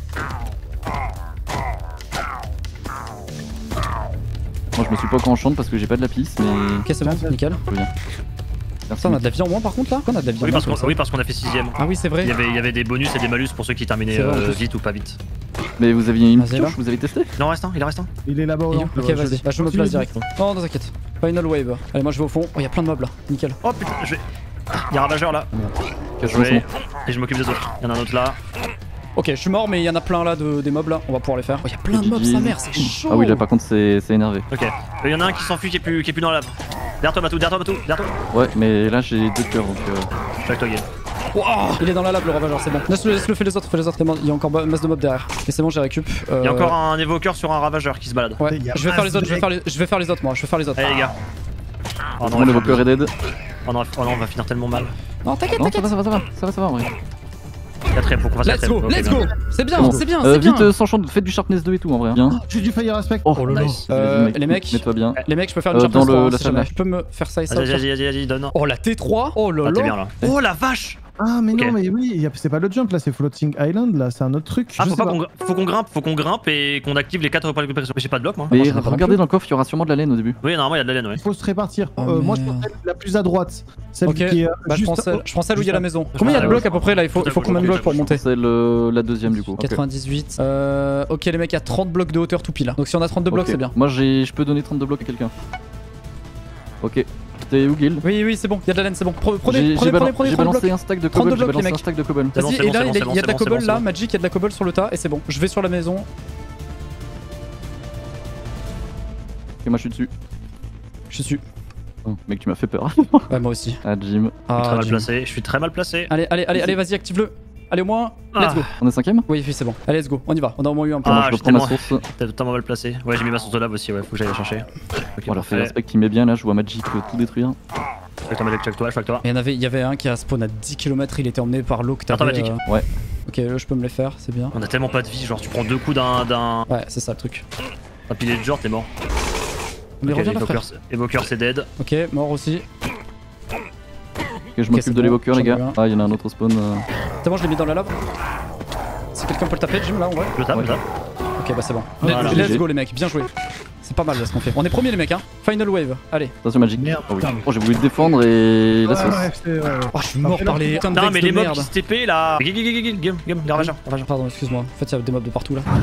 Moi, je me suis pas encore enchanté parce que j'ai pas de lapis, mais.
Ok, c'est bon, nickel.
Merci.
Ça, on a de la vie en moins par contre là? On a de la vie en
Oui
moins
parce
comme
qu'on
ça.
oui, parce qu'on a fait sixième.
Ah oui, c'est vrai.
Il y avait, il y avait des bonus et des malus pour ceux qui terminaient
C'est vrai, en
euh,
plus.
vite ou pas vite.
Mais vous aviez une
Vas-y, là.
pioche, vous avez testé?
Il en reste un, il en reste un.
Il est là-bas au
Il est où?
lampe,
Ok,
ouais, je
vas-y,
l'ai.
bah, je me
Continue,
place
dis.
direct. Non, non, t'inquiète. Final wave. Allez, moi je vais au fond. Oh, il y a plein de mobs là. Nickel.
Oh putain, je vais. Il y a un ravageur là.
Ok,
Je vais-
c'est bon.
Et je m'occupe des autres. Il y en a un autre là.
Ok, je suis mort, mais il y en a plein là de, des mobs là. On va pouvoir les faire. Oh, il y a plein de mobs, sa mère, c'est chaud.
Ah oui, là par contre, c'est c'est énervé.
Ok. Il y en a un qui s'enfuit qui est plus, qui est plus dans la lave. Derrière toi, Matou, derrière toi, Matou, derrière toi.
Ouais, mais là j'ai deux cœurs donc. euh,
Je suis avec toi, Guy.
Wouah, il est dans la lave le ravageur, c'est bon. Laisse-le, laisse-le, fais les autres, fais les autres. C'est bon, il y a encore ba- masse de mobs derrière. Et c'est bon, j'ai récup. Euh,
Il y a encore un évoqueur sur un ravageur qui se balade.
Ouais,
Il y a
je vais faire les
masse
autres, je vais
de
faire les, je vais faire les autres moi, je vais faire les autres.
Allez les gars. Oh
Tout le monde
non,
évoqueur est dead.
oh non, oh non, on va finir tellement mal.
Non, t'inquiète,
Non, ça
t'inquiète.
va, ça va, ça va, ça va, ça va en vrai.
Quatrième, faut qu'on fasse
Let's
quatrième.
go,
Ok,
let's
bien.
go. C'est bien,
Bon.
c'est bien,
Euh,
c'est bien.
vite, euh, s'enchante, faites du sharpness deux et tout en vrai. hein. Bien.
J'ai du fire aspect.
Oh,
là là.
nice.
Euh,
Vas-y,
les mecs.
Mets-toi bien.
Les mecs, je peux faire une
Euh,
sharpness
dans le-
trois, hein,
la
si
salle,
jamais.
là.
Tu peux me faire ça et ça.
Vas-y,
ça.
vas-y, vas-y, vas-y, donne.
Oh la T trois. Oh là
Ah, t'es
là.
bien là. Oh la vache.
Ah, mais non,
Ok.
mais oui, il y a- c'est pas le jump là, c'est Floating Island là, c'est un autre truc.
Ah,
Je
faut,
sais
pas qu'on gr- faut qu'on grimpe, faut qu'on grimpe et qu'on active les quatre points de récupération. Mais j'ai pas de bloc moi.
Mais
moi, j'en ai pas non
regardez
plus.
dans le coffre, il y aura sûrement de la laine au début.
Oui, normalement il y a de la laine, ouais.
Il faut se répartir.
Oh,
Euh, moi, je
merde.
prends celle la plus à droite. Celle
Ok,
qui est. euh,
Bah, je
juste
prends celle, je prends celle où il y a la maison.
Je
Combien il y a de
prends
blocs
celle-
à peu près là? Il faut,
Tout à
il faut
fait,
combien de
ok,
blocs pour
j'avoue.
monter?
C'est le... la deuxième du coup. Ok.
quatre-vingt-dix-huit. Euh, ok, les mecs, il y a trente blocs de hauteur tout pile. Donc si on a trente-deux blocs,
Ok.
c'est bien.
Moi j'ai, je peux donner trente-deux blocs à quelqu'un. Ok. T'es où Guil?
Oui, oui, c'est bon, il y a de la laine, c'est bon. Pre- Prenez,
J'ai
prenez,
j'ai
prenez,
balan-
prenez
j'ai
trente
balancé
blocs.
un stack de
trente-deux
cobble, j'ai
blocs, les
balancé un
mecs.
stack de cobble.
C'est bon,
Vas-y,
c'est
et
bon,
là,
c'est
il
bon,
y a-
c'est bon,
il y a de la
c'est bon,
cobble
c'est
là,
bon.
Magic, il y a de la cobble sur le tas, et c'est bon. Je vais sur la maison.
Ok, moi je suis dessus.
Je suis.
Oh, mec, tu m'as fait peur.
Ouais, moi aussi.
Ah, Jim.
Je suis très
Ah,
mal
Jim.
placé, je suis très mal placé.
Allez, allez, allez, allez, vas-y, active-le. Allez, au moins, let's
Ah.
go.
On est cinquième?
Oui, oui, c'est bon. Allez, let's go, on y va. On a au moins eu un point.
Ah,
Moi, je
je
reprends ma
tellement-
source.
T'es totalement mal placé. Ouais, j'ai mis ma source de lave aussi, ouais, faut que j'aille la chercher. Ok,
Voilà, fait
parfait.
l'aspect qui met bien là, je vois Magic euh, tout détruire.
Je suis avec toi, Malek, je suis avec toi, je suis avec toi.
Il y en avait, il y avait un qui a spawn à dix kilomètres, il était emmené par l'eau que t'avais.
Attends, Magic.
euh,
Ouais.
Ok, là, je peux me les faire, c'est bien.
On a tellement pas de vie, genre tu prends deux coups d'un d'un
Ouais, c'est ça le truc.
d'un pilier de genre, t'es mort.
Mais
Ok,
reviens là, frère.
Evoker, Evoker c'est dead.
Ok, mort aussi.
Ok, je m'occupe
c'est
de
bon,
l'évoqueur, les
j'en ai
gars.
un.
Ah, il y en a un autre spawn. euh.
C'est bon, je l'ai mis dans la lave. Si quelqu'un peut le taper, Jim, là, en vrai.
Je tape,
Ouais.
je tape.
Ok, bah c'est bon.
Voilà.
Let's
G G.
go, les mecs, bien joué. C'est pas mal là ce qu'on fait. On est premier, les mecs, hein. Final wave, allez.
Attention, Magic.
Merde,
Oh, oui.
putain.
Oh, j'ai voulu te défendre et la
Ouais,
sauce.
ouais, c'est- ouais, ouais.
Oh, je suis mort par les putains de
Non,
vex
mais
de
les mobs
merde.
qui se T P là. Game, game, game, game, game, Ravageur, Ravageur.
Pardon, excuse-moi. En fait, il y a des mobs de partout là.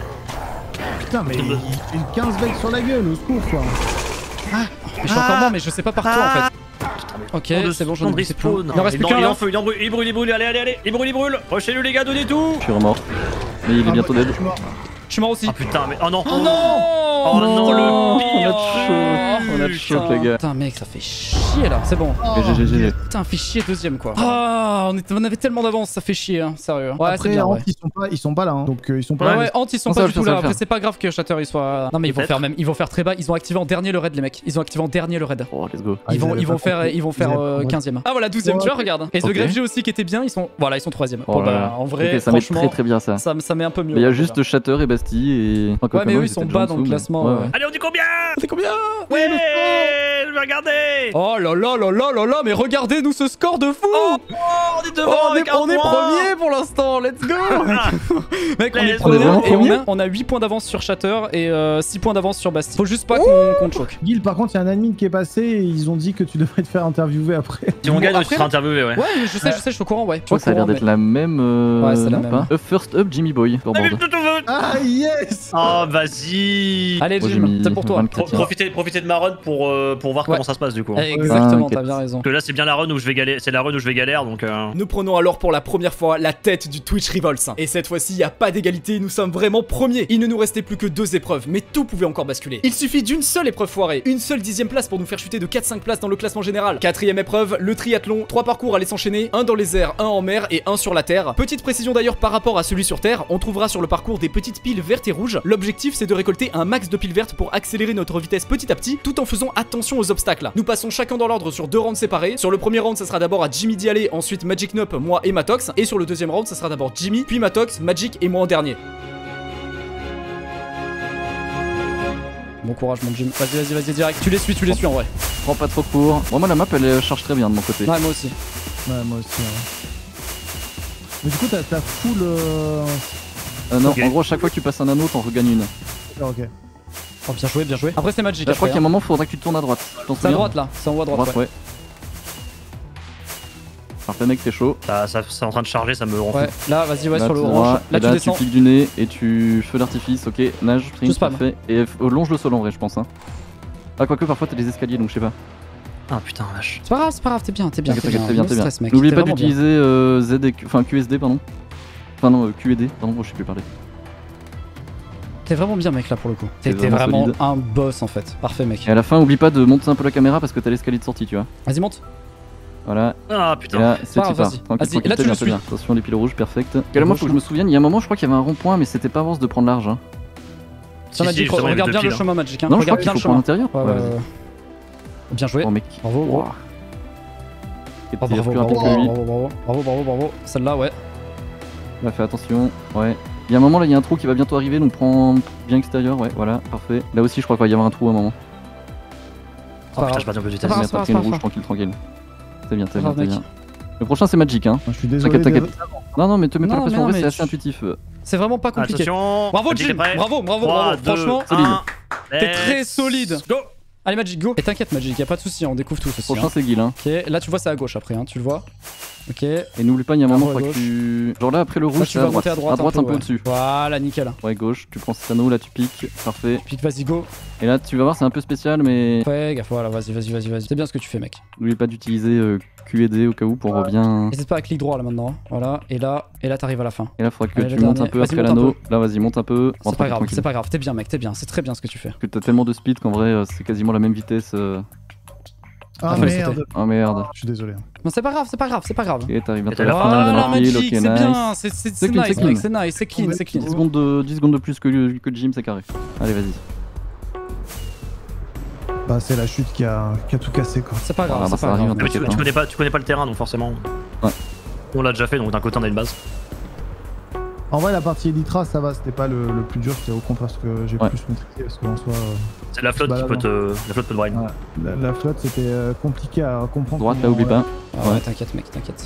Putain, mais il il fait quinze veilles sur la gueule, au secours, quoi.
Mais je suis encore mort, mais je sais pas par quoi en fait. Ok, c'est bon, j'en ai buté plein.
respawn.
Il en reste plus qu'un
Il est
là.
en feu, il en brûle, il brûle, il brûle, allez, allez, allez, il brûle, il brûle. Rushez-le les gars, donnez tout.
Je suis remort. Mais il est
Ah,
bientôt
moi,
dead.
je suis mort.
Je suis mort aussi.
Ah putain, mais oh non.
Oh non.
Oh non, le pire.
On a de chaud. On a de chaud, les gars.
Putain, mec, ça fait chier là. C'est bon.
Et G G G G.
Putain, fait chier deuxième quoi. Ah, on, était- on avait tellement d'avance, ça fait chier, hein, sérieux. Ouais, c'est
Après,
bien.
Ant,
Ouais.
ils sont pas, ils sont pas là, hein. Donc euh, ils sont pas
Ouais,
là.
ouais, Ant ils sont
Non, ça
pas
va
du
le faire,
tout
ça
là.
va le
Après,
faire.
c'est pas grave que Shatter il soit. Non, mais ils vont
Peut-être.
faire même. Ils vont faire très bas. Ils ont activé en dernier le raid, les mecs. Ils ont activé en dernier le raid.
Oh, let's go.
Ah,
Ils vont,
avaient
ils vont
pas
faire,
compris.
ils vont
Ils
faire
avaient pas
euh,
compris.
quinzième. Ah voilà, douzième, tu vois,
Ouais.
regarde. Et The
Ok.
Grave G aussi qui était bien, ils sont. Voilà, ils sont troisième.
Oh
Bon
là
bah,
là.
en vrai,
Ok, ça met
franchement,
très très bien ça.
ça, ça met un peu mieux.
Mais il y a
ouais,
juste
déjà.
Shatter et Bastille et. Enfin,
Ouais, mais
Kokama,
eux ils sont
étaient
bas
déjà
dans
en
le
dessous, mais-
classement.
Ouais,
ouais.
ouais.
Allez, on dit combien?
C'est combien?
Ouais, je vais regarder.
Oh là là là là là là, mais regardez-nous ce score de fou!
Oh, on est devant
Oh, on
avec
est,
un
on est
point.
premier pour l'instant, let's go! Mec, on est
Let's
premier
go. On est vraiment
et on
premier
a, on a huit points d'avance sur Shatter et euh, six points d'avance sur Bastille. Faut juste pas qu'on qu'on te choque.
Guil, par contre, il y a un admin qui est passé et ils ont dit que tu devrais te faire interviewer après.
Si on gagne,
Après-
tu seras interviewé, ouais.
Ouais, mais je sais, je sais, je suis au courant, ouais.
Je crois que ça a l'air d'être la même. euh,
Ouais, c'est la
non,
même.
pas. Up First Up Jimmy Boy.
Ah, mais
Scoreboard.
tout, tout, tout.
Ah yes.
Oh, vas-y.
Allez,
Moi, j'ai
Jim,
mis
c'est pour toi.
vingt-quatre.
Pro- Profitez, profitez de ma run pour, euh, pour voir
Ouais.
comment ça se passe du coup.
Eh, Exactement,
T'inquiète.
t'as bien raison.
Parce que là, c'est bien la run où je vais galérer. C'est la run où je vais galère donc. Euh...
Nous prenons alors pour la première fois la tête du Twitch Revolts. Et cette fois-ci, il n'y a pas d'égalité, nous sommes vraiment premiers. Il ne nous restait plus que deux épreuves, mais tout pouvait encore basculer. Il suffit d'une seule épreuve foirée, une seule dixième place pour nous faire chuter de quatre cinq places dans le classement général. Quatrième épreuve, le triathlon, trois parcours allaient s'enchaîner, un dans les airs, un en mer et un sur la terre. Petite précision d'ailleurs par rapport à celui sur terre, on trouvera sur le parcours des petites piles vertes et rouges. L'objectif c'est de récolter un max de piles vertes pour accélérer notre vitesse petit à petit, tout en faisant attention aux obstacles. Nous passons chacun dans l'ordre sur deux rounds séparés. Sur le premier round, ça sera d'abord à Jimmy d'y aller, ensuite Magic Nup, moi et Matox. Et sur le deuxième round, ça sera d'abord Jimmy, puis Matox, Magic et moi en dernier.
Bon courage, mon Jim. Vas-y, vas-y, vas-y, direct. Tu les suis, tu les suis en vrai.
Prends pas trop court. Bon, moi la map elle euh, charge très bien de mon côté.
Ouais, moi aussi.
Ouais, moi aussi. Ouais. Mais du coup, t'as t'as full. Euh...
Euh, non,
Ok.
en gros, à chaque fois que tu passes un anneau, t'en regagnes une.
Ah, ok.
Oh, bien joué, bien joué. Après, c'est Magic.
Là, je crois
après,
qu'il y a un
hein.
moment, faudra que tu tournes à droite. Tu t'en
C'est à
souviens
droite là, c'est en haut à droite.
Droite,
ouais.
ouais. Parfait, mec, t'es chaud.
Ça, ça, c'est en train de charger, ça me rend
Ouais,
fou.
là, vas-y, ouais,
Là,
sur le
tout
orange.
droit,
Là,
et
tu
là,
descends.
tu cliques du nez et tu feu d'artifice, ok, nage,
Je
sprint,
spam.
parfait. Et euh, longe le sol en vrai, je pense. Hein. Ah, quoique parfois t'as des escaliers donc je sais pas.
Ah putain, vache.
C'est pas grave, c'est pas grave, t'es bien, t'es bien.
T'inquiète,
T'es
t'inquiète, t'es bien,
No
t'es bien.
stress, mec.
N'oublie
T'es
pas
vraiment bien.
d'utiliser euh, Z et Q, enfin Q S D, pardon. Enfin non, euh, Q E D, pardon, oh, je sais plus parler.
T'es vraiment bien, mec, là pour le coup. T'es
T'es
t'es
vraiment
vraiment
solide.
un boss en fait. Parfait, mec.
Et à la fin, oublie pas de monter un peu la caméra parce que t'as l'escalier de sortie, tu vois.
Vas-y, monte.
Voilà,
Ah
et
putain.
là, c'est
pas
tu
grave,
pars.
vas-y.
Tranquille,
Vas-y,
tranquille,
et là,
t'es
tu
bien,
le
t'es bien. Attention, les piles rouges, perfect. Et là, moi, faut que je me souvienne, il y a un moment, je crois qu'il y avait un rond-point, mais c'était pas avance de prendre large. Hein.
Tiens,
Si,
Magic,
si, justement, il y avait
regarde
deux
bien le
piles, hein.
chemin, Magic. Hein.
Non, je crois
Regarde
qu'il
bien
faut
le
prendre
chemin.
l'intérieur.
Ouais,
Ouais,
ouais,
vas-y.
ouais. Bien joué.
Oh, mec.
Bravo, gros.
Wow.
Oh,
T'es
bravo,
plus
bravo,
rapide que lui.
bravo, bravo, bravo, bravo, bravo. Celle-là, ouais.
Là, fais attention. Ouais. Il y a un moment là, il y a un trou qui va bientôt arriver, donc prends bien extérieur. Ouais, voilà, parfait. Là aussi, je crois qu'il va y avoir un trou à un moment.
Oh putain, je passe un peu de
C'est
vitesse.
pas grave,
Mais
c'est pas
attraper
grave,
une
c'est
rouge, tranquille, tranquille. C'est bien, c'est
Pas
bien,
grave,
c'est
mec.
bien. Le prochain, c'est Magic, hein.
Je suis désolé.
T'inquiète, t'inquiète.
de-
Non, non, mais te mets pas
Non,
la pression,
mais
en
non,
vrai,
mais
c'est assez
tu-
intuitif. euh.
C'est vraiment pas compliqué.
Attention.
Bravo,
Magic
Jim.
est prêt.
Bravo, bravo,
trois,
bravo.
deux,
Franchement,
un.
t'es
Let's
très solide.
Go.
Allez, Magic, go. Et t'inquiète, Magic, y a pas de souci, on découvre tout
Le
aussi.
prochain,
hein.
c'est Guil, hein.
Ok, là, tu vois, c'est à gauche après, hein, tu le vois. Ok. Là,
Et n'oublie pas, il y a un moment,
Bravo,
je
à
crois que tu. Genre là, après le rouge,
tu
c'est
vas
à droite.
monter à droite,
À droite, un peu
ouais.
au-dessus.
Voilà, nickel.
Ouais, gauche, tu prends cet anneau, là, tu piques. Parfait.
Pique, vas-y, go.
Et là, tu vas voir, c'est un peu spécial, mais
Fais gaffe, voilà, vas-y, vas-y, vas-y, vas-y. C'est bien ce que tu fais, mec.
n'oublie pas d'utiliser euh, Q E D au cas où pour bien.
N'hésite pas à clic droit là maintenant. Voilà, et là, et là, t'arrives à la fin.
Et là, il faudra que
Allez,
tu
le
montes un
dernier.
peu
Vas-y,
après
monte un
l'anneau. Là, vas-y, monte un peu.
C'est pas grave,
tranquille.
c'est pas grave. T'es bien, mec, t'es bien. C'est très bien ce que tu fais.
Parce que t'as tellement de speed qu'en vrai, euh, c'est quasiment la même vitesse. euh.
Ah
fallait
merde.
Oh merde.
Je suis désolé.
Non, c'est pas grave, c'est pas grave, c'est pas grave.
Ok, t'arrives
Et
bientôt
t'as
à la
la
fin,
fin,
bien
Voilà,
tranquille,
Magic,
ok,
c'est
nice.
bien. C'est c'est- c'est
clean,
nice,
c'est
mec,
clean.
c'est nice, c'est clean, c'est clean.
dix secondes de, dix secondes de plus que, que Jim, c'est carré. Allez, vas-y.
Bah, c'est la chute qui a, qui a tout cassé, quoi.
C'est pas grave,
Ah, bah,
c'est
ça
pas
arrive,
grave.
hein.
Mais tu,
T'inquiète,
tu connais pas, tu connais pas le terrain donc forcément.
Ouais.
On l'a déjà fait donc d'un côté on a une base.
En vrai, la partie Elytra, ça va, c'était pas le, le plus dur, c'était au contraire ce que j'ai
Ouais.
plus maîtrisé parce qu'en soi. euh,
C'est la flotte
Bah,
qui
là,
peut
non.
te. La flotte peut te brain.
ouais, la, la flotte, c'était euh, compliqué à comprendre.
Droite là,
comment-
oublie pas.
Ah ouais,
Ouais.
t'inquiète, mec, t'inquiète.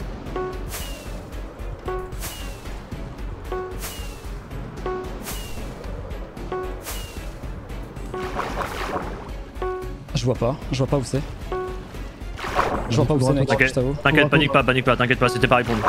Je vois pas, je vois pas où c'est. Je vois pas où c'est, mec,
Ok.
je t'avoue.
T'inquiète, panique pas, panique pas, t'inquiète pas, c'était pareil pour nous.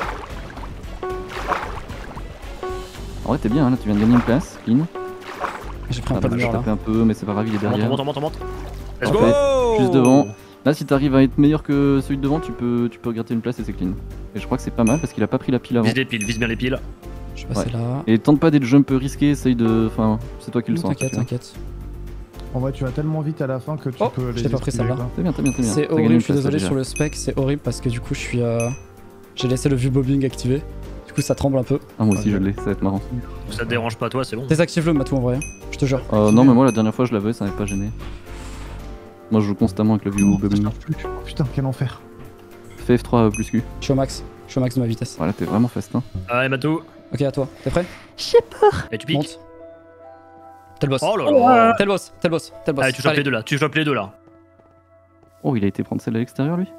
En vrai, t'es bien, hein, là, tu viens de gagner une place. Clean.
J'ai pris un
Ah,
peu
bah,
de
je
mur là.
tapais un peu, mais c'est pas grave, il est
On
derrière.
monte, on monte, on monte. Let's
Parfait.
go.
Juste devant. Là, si t'arrives à être meilleur que celui de devant, tu peux, tu peux gratter une place et c'est clean. Et je crois que c'est pas mal parce qu'il a pas pris la pile avant.
Vise les piles, vise bien les piles.
Je suis passé là.
Et tente pas d'être jump risqué, essaye de. Enfin, c'est toi qui le sens.
T'inquiète,
tu vois.
t'inquiète.
En vrai, tu vas tellement vite à la fin que tu
Oh,
peux.
je
les
t'ai pas pris
esquiver,
celle-là.
quoi.
T'es bien, t'es bien, t'es bien.
C'est
T'as gagné
horrible,
une
je suis
place,
désolé
déjà.
sur le spec, c'est horrible parce que du coup je suis. Euh... J'ai laissé le vue bobbing activé. Du coup ça tremble un peu.
Ah, moi aussi je l'ai, ça va être marrant.
Ça te dérange pas, toi, c'est bon.
Désactive-le, Matou, en vrai. hein. Je te jure.
Euh, non, mais moi la dernière fois je l'avais, ça m'avait pas gêné. Moi je joue constamment avec le view
Oh,
bobbing.
putain, oh, putain, quel enfer.
Fais F trois plus Q.
Je suis au max. Je suis au max de ma vitesse.
Voilà, t'es vraiment fast. Hein.
Allez, Matou.
Ok, à toi. T'es prêt?
Et tu piques.
Monte. T'es le boss.
Oh là là.
T'es le boss, t'es le boss, t'es le boss.
Allez, tu chopes les deux là, tu chopes les deux là.
Oh, il a été prendre celle à l'extérieur lui.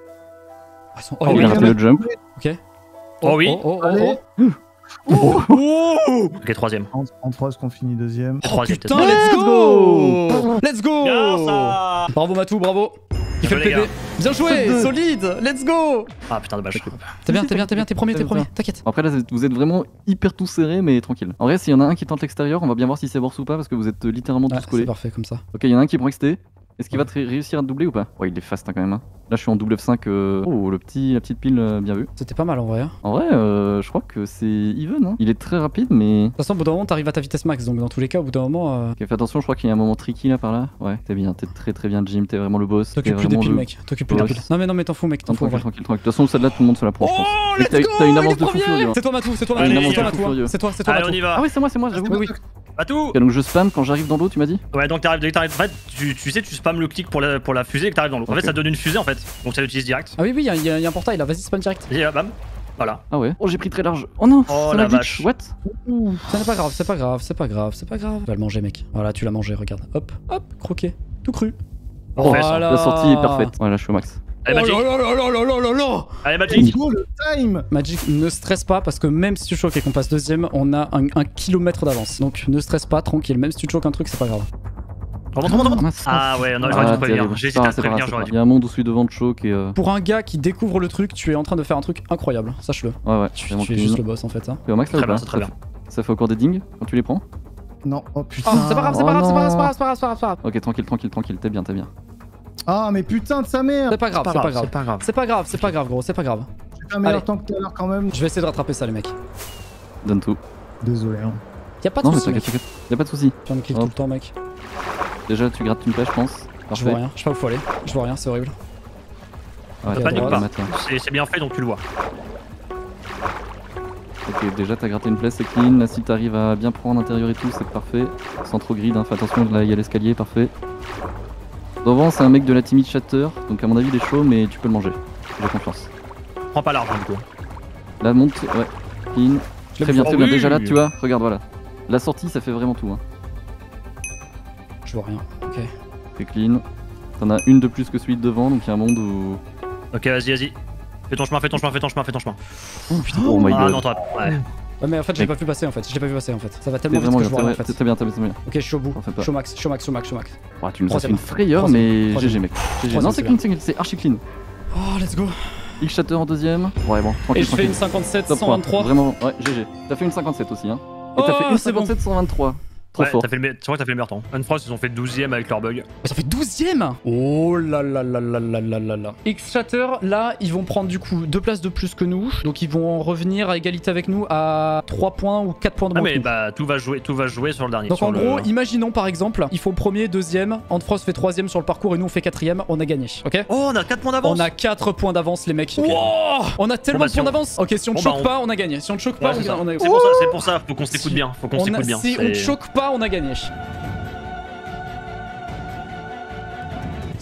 Ah, ils sont
Oh,
il
horribles.
a raté le jump.
Ok.
Oh oui.
Oh, oh, oh,
Allez.
oh.
Ok, troisième.
En, en trois, est-ce qu'on finit deuxième?
Troisième,
Putain,
peut-être.
let's go! Let's go!
Bien ça.
Bravo Matou, bravo! Il fait le
joué, les
P V. Bien joué,
Deux.
solide, let's go!
Ah putain de bâche.
T'es bien, t'es bien, t'es bien, t'es premier, t'es
T'es
premier,
bien.
t'inquiète.
Après là, vous êtes vraiment hyper tous serrés, mais tranquille. En vrai, s'il y en a un qui tente l'extérieur, on va bien voir si c'est borse ou pas parce que vous êtes littéralement
Ouais,
tous collés.
c'est parfait comme ça.
Ok, il y en a un qui prend X T. Est-ce qu'il va te ré- réussir à te doubler ou pas? Ouais, il est fast hein, quand même. hein. Là, je suis en double F cinq. euh, Oh, le petit, la petite pile, euh, bien vu.
C'était pas mal en vrai. hein.
En vrai, euh, je crois que c'est even. Hein. Il est très rapide, mais.
De toute façon, au bout d'un moment, t'arrives à ta vitesse max, donc dans tous les cas, au bout d'un moment, euh,
Ok, fais attention, je crois qu'il y a un moment tricky là par là. Ouais, t'es bien, t'es très très bien, Jim. T'es vraiment le boss. T'es
t'occupes plus des
vraiment
piles,
le-
mec. T'occupes plus des
Ouais.
piles. Non, mais non, mais t'en fous, mec, t'en fous en
Tranquille,
vrai.
tranquille, tranquille. De toute façon, celle-là, tout le monde se la prend, je pense.
Oh,
Et
let's
t'as-
go!
t'as une
il
avance
est
de fou
premier.
furieux.
C'est toi, Matou, c'est toi,
Allez,
Matou,
il y
c'est toi,
a
un fou
Matou.
furieux.
C'est toi, c'est toi,
Allez, on
Matou.
y va.
Ah ouais, c'est moi, c'est moi, j'avoue.
Oui, oui.
Matou.
Ok, donc je spam quand j'arrive dans l'eau, tu m'as dit?
Ouais, donc t'arrives, dès que t'arrives, en fait, tu, tu sais, tu spammes le clic pour la, pour la fusée et que t'arrives dans l'eau. En
Ok.
fait, ça te donne une fusée en fait, donc ça l'utilise direct.
Ah oui, oui, il y, a- y a y a un portail là, vas-y, spawn direct.
Et bam, voilà.
Ah ouais. Oh, j'ai pris très large. Oh non,
Oh,
ça
la
m'a glitch.
vache.
What?
Ça n'est pas grave, c'est pas grave, c'est pas grave, c'est pas grave. Tu vas le manger, mec. Voilà, tu l'as mangé, regarde. Hop, hop, croqué. Tout cru.
Parfait, ça.
Voilà.
La sortie est parfaite. Voilà, je suis au max.
Allez, Magic.
Oh là là là là là là là.
Allez,
Let's
Magic.
go, le time!
Magic, ne stresse pas parce que même si tu choques et qu'on passe deuxième, on a un, un kilomètre d'avance. Donc ne stresse pas, tranquille. Même si tu te choques un truc, c'est pas grave.
Remonte, remonte, remonte.
mince.
Ah ouais, non,
Ah,
j'aurais dû te prévenir.
terrible.
J'ai hésité
Ah,
à te
c'est pas grave,
prévenir,
c'est
j'aurais
pas
dû.
grave. Il y a un monde où celui devant de choke et. Euh...
Pour un gars qui découvre le truc, tu es en train de faire un truc incroyable. Sache-le.
Ouais, ouais,
Tu,
vraiment
tu es
clean.
juste le boss en fait. Hein.
T'es au max là
Très
ou pas?
bien, c'est très
Ça
bien.
fait- Ça fait encore des dings quand tu les prends?
Non, oh putain.
Oh, c'est pas grave, c'est
Oh
pas grave, c'est pas grave,
non.
c'est pas grave, c'est pas grave, c'est pas grave, c'est pas grave.
Ok, tranquille, tranquille, tranquille, t'es bien, t'es bien.
Ah, mais putain de sa mère!
C'est pas grave, c'est pas grave.
C'est pas grave.
C'est pas grave, c'est pas grave, gros, c'est pas grave.
J'ai fait un meilleur
Allez.
temps que tout à l'heure quand même.
Je vais essayer de rattraper ça, les mecs.
Donne tout.
Désolé, hein.
Y'a pas de
Non, mais
soucis,
t'inquiète,
mec.
t'inquiète. Y'a pas de soucis.
Tu viens de cliquer
Hop.
tout le temps, mec.
Déjà, tu grattes une pêche, je pense.
Je
Parfait.
vois rien, je sais pas où faut aller. Je vois rien, c'est horrible.
Ouais,
Ok,
t'as
panique
le
pas.
matin.
C'est c'est bien fait, donc tu le vois.
Ok, déjà t'as gratté une place, c'est clean. Là, si t'arrives à bien prendre l'intérieur et tout, c'est parfait. Sans trop grid, hein. Fais attention, là il y a l'escalier, parfait. Devant, c'est un mec de la timide chatter, donc à mon avis il est chaud, mais tu peux le manger. J'ai confiance.
Prends pas l'argent du coup.
Là, monte, ouais, clean.
Je
Très
l'ai
bien,
vu.
très
Oh
bien.
oui.
Déjà là, tu vois, regarde, voilà. La sortie, ça fait vraiment tout. Hein.
Je vois rien. Ok.
C'est clean. T'en as une de plus que celui de devant, donc il y a un monde où.
Ok, vas-y, vas-y. Fais ton chemin, fais ton chemin, fais ton chemin, fais ton chemin.
Oh putain, oh my
Ah
god.
non, toi. Ouais.
Ouais, mais en fait, j'ai
Mec.
pas pu passer en fait. J'ai pas pu passer en fait. Ça va
T'es
tellement vite
vraiment
que
bien,
je vois rien en
t'es
fait.
très bien, t'es bien, t'es bien.
Ok, je suis au bout.
T'en fais
Je
pas.
suis au max, je suis au max, je suis au max, je suis au max.
Ouais, tu nous as fait
Troisième.
une frayeur,
Troisième.
mais
Troisième.
G G mec. G G.
Troisième,
Non,
c'est
c'est clean, c'est clean, c'est archi clean.
Oh, let's go.
X Shatter en deuxième. Ouais, bon,
Et
tranquille.
je fais
tranquille.
une cinquante-sept,
Top
cent
trois.
vingt-trois.
Vraiment, ouais, G G. T'as fait une cinquante-sept aussi, hein. Et t'as
Oh,
fait une
c'est bon.
cinquante-sept cent vingt-trois. Trop
Ouais,
fort.
t'as fait le me- je crois que t'as fait le meilleur temps. Unfrost, ils ont fait douzième avec leur bug.
Mais ça fait douzième. Oh là là là là là là là là. X-Shatter, là, ils vont prendre du coup deux places de plus que nous. Donc ils vont revenir à égalité avec nous à trois points ou quatre points de
Ah
moins
mais
que nous.
bah tout va jouer, tout va jouer sur le dernier.
Donc
sur
en
le-
gros, imaginons par exemple, ils font premier, deuxième, Antfrost fait troisième sur le parcours et nous on fait quatrième, on a gagné, ok?
Oh, on a quatre points d'avance.
On a quatre points d'avance les mecs. Wow, on a tellement
Bon, bah,
de
si
points
on-
d'avance. Ok, si on ne
Bon, bah,
choque
on-
pas, on a gagné. Si on ne choque pas,
Ouais, c'est ça.
on a...
C'est pour ça, c'est pour ça, faut qu'on s'écoute bien, faut qu'on
On a-
s'écoute bien.
Si on
c'est-
ne choque pas, on a gagné.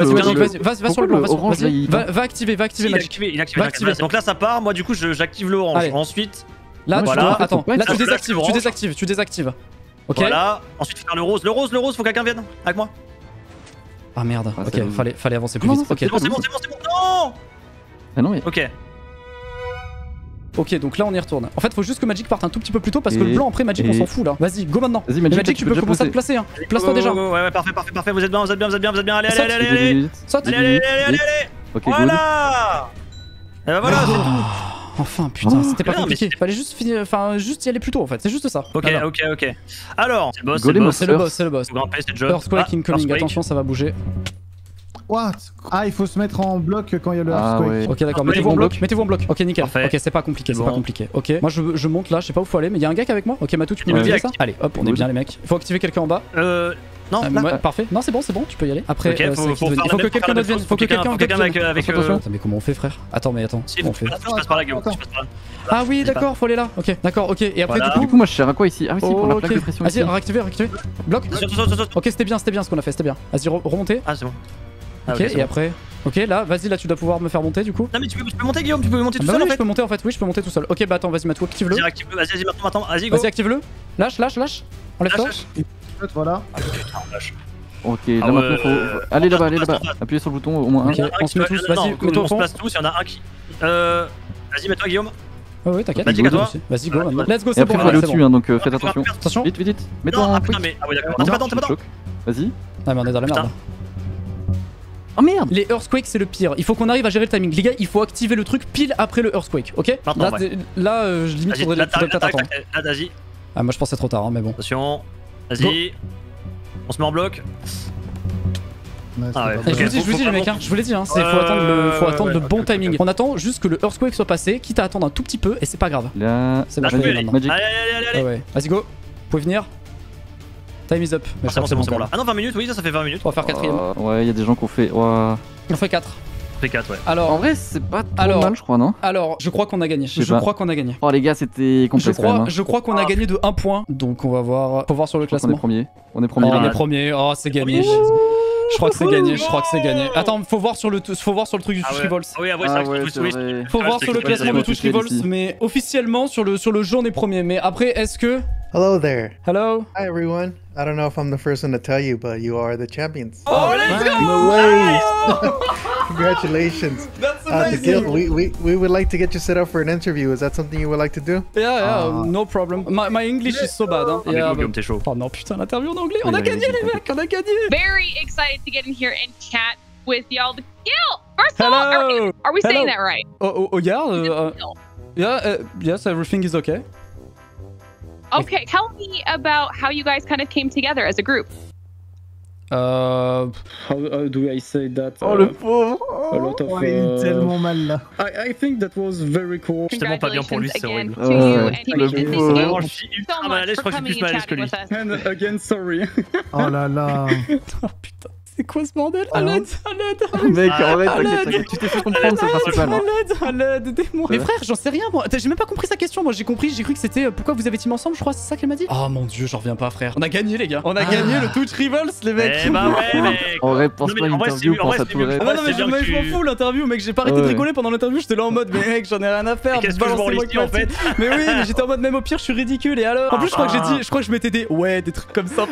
vas-y,
le-
Magic,
le-
vas-y, vas-y, va sur le blanc, va sur-
orange, là,
vas-y,
il-
va va activer, va activer
Il a
Magic.
activé, il a activé,
Va
il a activé.
activer.
Donc là ça part, moi du coup je- j'active le orange.
Allez.
Ensuite,
Là,
Moi,
tu
voilà.
dois- attends,
Ouais,
là tu
ça flash
désactives, tu
orange.
désactives, tu désactives. Ok.
voilà. Ensuite faire le rose. Le rose, le rose, faut que quelqu'un vienne avec moi.
Ah merde,
Ah,
ok,
c'est bon.
fallait, fallait avancer plus
Non,
vite.
non,
Ok,
C'est bon, c'est bon, c'est bon, c'est bon. Non.
Ah non, mais.
Ok.
ok, donc là on y retourne. En fait, faut juste que Magic parte un tout petit peu plus tôt parce que
Et-
le blanc après Magic on
et-
s'en fout là. Vas-y, go maintenant.
Vas-y,
Et
Magic,
Magic, tu peux
déjà
commencer à te
poser.
placer. Hein. Place-toi déjà.
Ouais, ouais, parfait, parfait, parfait. Vous êtes bien, vous êtes bien, vous êtes bien, vous êtes bien, vous êtes bien. Allez, allez,
Saute.
allez,
Vite,
allez,
vite,
allez.
vite.
Saute.
Allez, allez, allez, allez.
Ok, good.
Voilà. Et bah voilà, c'est tout.
Enfin, putain, c'était pas
Mais non, mais
compliqué.
c'était-
Fallait juste finir, enfin, juste y aller plus tôt en fait. C'est juste ça.
Ok,
Alors,
ok, ok. Alors, c'est le boss, c'est le
Golem
boss.
c'est le boss, c'est le boss.
Faut grimper, c'est le job.
Earthquake
Ah,
incoming.
Earthquake.
Attention, ça va bouger.
What? Ah, il faut se mettre en bloc quand il y a le
Ah
earthquake.
ouais.
Ok, d'accord.
Earthquake,
Mettez-vous en
bon
bloc.
bloc.
Mettez-vous en bloc. Ok, nickel.
Parfait.
Ok, c'est pas compliqué, c'est
Bon.
pas compliqué. Ok. Moi, je, je monte là. Je sais pas où faut aller, mais il y a un gars qui est avec moi. Ok, Matou, tu peux
Il me
me
dit
dire ça?
active.
Allez, hop, on est
Good.
bien les mecs. Il faut activer quelqu'un en bas.
Euh. Non,
Ah,
là.
ouais, parfait. Non, c'est bon, c'est bon. Tu peux y aller. Après,
Ok,
euh,
faut,
c'est
faut,
qui veut-
faire
il faut
la
que
même-
quelqu'un
faire la
d'autre
même
vienne.
chose,
Faut que quelqu'un
faut quelqu'un avec,
vienne.
avec,
Attention,
euh,
Putain, mais comment on fait, frère? Attends, mais attends.
Si,
Comment on fait?
tu passes par là, Guillaume, tu passes par là.
Ah oui,
Dis pas.
d'accord, faut aller là. Ok, d'accord, ok. Et après,
Voilà.
du
Du
coup.
coup, moi je sers à quoi ici? Ah oui, si, pour la
Ok.
plaque de pression ici.
Vas-y, réactiver, réactiver. Bloc.
Saute, saute, saute, saute.
Ok, c'était bien, c'était bien ce qu'on a fait, c'était bien. Vas-y, re- remontez.
Ah, c'est bon. Ah,
Ok,
ok, c'est
et
bon.
après. Ok, là, vas-y, là, tu dois pouvoir me faire monter du coup.
Non, mais tu peux, tu peux monter, Guillaume, tu peux monter tout
Bah
seul
oui,
en
je
fait.
peux monter en fait, oui, je peux monter tout seul. Ok, bah attends, vas-y, Matou, active-le.
Vas-y, active-le, vas-y, vas-y, maintenant, attends, vas-y, go.
Vas-y, active-le. Lâche, lâche, lâche. Enlève-toi.
Lâche, lâche.
Voilà.
Ah, putain, lâche.
Ok, là
Ah ouais,
maintenant faut.
euh,
Allez
on
là-bas,
passe,
allez
on
là-bas.
passe, on passe.
Appuyez sur le bouton au moins un.
Ok,
Il y en a un
on
qui
se met
va-
tous,
non,
vas-y,
non,
mets-toi au
on se
fond.
place tous, il y en a un qui. Euh. Vas-y, mets-toi, Guillaume.
Ouais, ouais, t'inquiète.
Vas-y,
Go,
toi.
aussi. Vas-y, go
Ouais,
maintenant.
ouais.
Let's go,
Et
c'est
après
bon,
faut aller
allez, c'est
au-dessus,
bon.
hein, donc euh, faites
Ah, faut
attention.
faire-
Attention.
Vite, vite, vite. Mets-toi
Non,
en
ah putain,
quick.
mais. Ah, ouais, d'accord.
Non,
T'es pas dedans, t'es pas
je
dedans.
choque. Vas-y.
Ah, mais on est dans la merde.
Putain.
Oh merde!
Les Earthquakes, c'est le pire. Il faut qu'on arrive à gérer le timing. Les gars, il faut activer le truc pile après le Earthquake, ok?
Maintenant,
Là,
ouais.
c'est- là euh, je limite,
Vas-y,
faudrait
là,
faudrait
tac,
peut-être
tac,
attendre.
tac, tac, là, vas-y.
Ah, moi je pense que c'est trop tard, hein, mais bon.
Attention. Vas-y. On se met en bloc.
Ouais,
Ah ouais,
c'est
Et
pas
je
ok,
vous dis, je vous
faut
dis les
pas
mecs, hein,
monter.
je vous l'ai dit, hein, c'est faut
Euh,
attendre le, faut
ouais,
attendre
ouais,
le
ok,
bon
ok,
timing.
ok.
On attend juste que le Earthquake soit passé, quitte à attendre un tout petit peu, et c'est pas grave.
Là.
C'est bon,
Ah,
je
je
peux y
peux
aller
y
maintenant.
aller.
Magic.
Allez, allez, allez,
Ah
allez.
ouais, vas-y go. Vous pouvez venir. Time is up. Mais
Ah,
je
c'est
crois
bon,
que
c'est bon, c'est bon
quand
là.
même.
Ah non, vingt minutes, oui, ça, ça fait vingt minutes.
On va faire quatrième.
Euh, Ouais, il y a des gens qui ont fait. Ouah.
On fait quatre.
P quatre, ouais.
En
Alors,
vrai, c'est pas trop
Alors-
mal, je crois, non?
alors, je crois qu'on a gagné.
sais
Je
pas.
crois qu'on a gagné.
Oh, les gars, c'était
Je
complexe quand même.
crois,
hein.
je crois qu'on a
Ah.
gagné de un point. Donc on va voir, faut voir sur le
Je crois qu'on est
classement.
premier. On est
Oh,
premier.
on
les
est
gars.
premier. Oh, c'est gagné. Je crois que c'est gagné. Je crois que c'est gagné. Attends, faut voir sur le, faut voir sur le truc du
Ah
Touch
ouais.
Revolts.
Ah oui, ah ouais,
Ah
c'est vrai
ouais,
que
c'est
oui,
vrai.
Faut
Ah,
voir
c'est
sur
que
le
c'est
classement
pas
de
des
Touch
officiels
Revolts,
ici.
mais officiellement sur le sur le jeu on est premier. Mais après, est-ce que
Hello there.
hello?
Hi everyone. I don't know if I'm the first one to tell you, but you are the champions.
Oh, let's go!
No way! Congratulations.
That's
Uh, the guild, we, we, we would like to get you set up for an interview. Is that something you would like to do?
Yeah, yeah,
Ah.
no problem. My, my English is so bad. Hein.
Ah, mais
Yeah,
go,
but-
Guillaume, t'es chaud.
Oh non, putain, l'interview en anglais.
Oui,
On a
allez,
gagné
vas-y,
les mecs, on a gagné.
Very excited to get in here and chat with y'all. The Gil, first of all, are,
Hello.
are we saying
Hello.
that right?
Oh, oh, oh yeah, uh,
Gil.
yeah, uh, yes, everything is okay.
Okay, tell me about how you guys kind of came together as a group.
Uh, how, how do I say that?
Oh, le pauvre!
a lot of,
Oh, il est
uh,
tellement mal là.
I, I think that was very cool.
C'est tellement pas bien pour lui, c'est
Congratulations
horrible.
again to you
Ouais,
and
le
to this
pauvre.
game.
Vraiment, je suis
So
ultra mal à
much
l'aise, je
for
crois que je suis
coming
plus
and
mal à l'aise que
chatting
lui.
with us.
And again, sorry.
Oh là là.
Oh putain, c'est quoi ce bordel?
Ah
À
non.
l'aide, à l'aide.
Mec,
Ah,
arrête,
à
t'inquiète,
l'aide.
t'inquiète. Tu t'es fait comprendre, c'est le principal.
À
hein.
l'aide, à l'aide, aidez-moi. Mais
Ouais.
frère, j'en sais rien moi. J'ai même pas compris sa question. Moi j'ai compris, j'ai cru que c'était euh, pourquoi vous avez team ensemble, je crois, c'est ça qu'elle m'a dit. Oh mon dieu, j'en reviens pas, frère. On a gagné, les gars. On a gagné le Touch Rivals, les mecs.
Eh bah ouais, mec.
En vrai, pense
Non, mais
pas à
en vrai,
l'interview,
c'est mieux, en
pense
vrai,
à
c'est
tout
mieux.
le reste.
Ah non, non, mais
c'est
je
bien
mais
que
je m'en
tu-
fous l'interview, mec. J'ai pas arrêté de
Ouais.
rigoler pendant l'interview. J'étais là en mode, mais mec, j'en ai rien à faire.
Et qu'est-ce que je
balancez-moi
branle ici en
Classic.
fait?
Mais oui, mais j'étais en mode, même au pire, je suis ridicule. Et alors? En plus, je crois que j'ai dit, je crois que je m'étais dit, ouais, des trucs comme ça.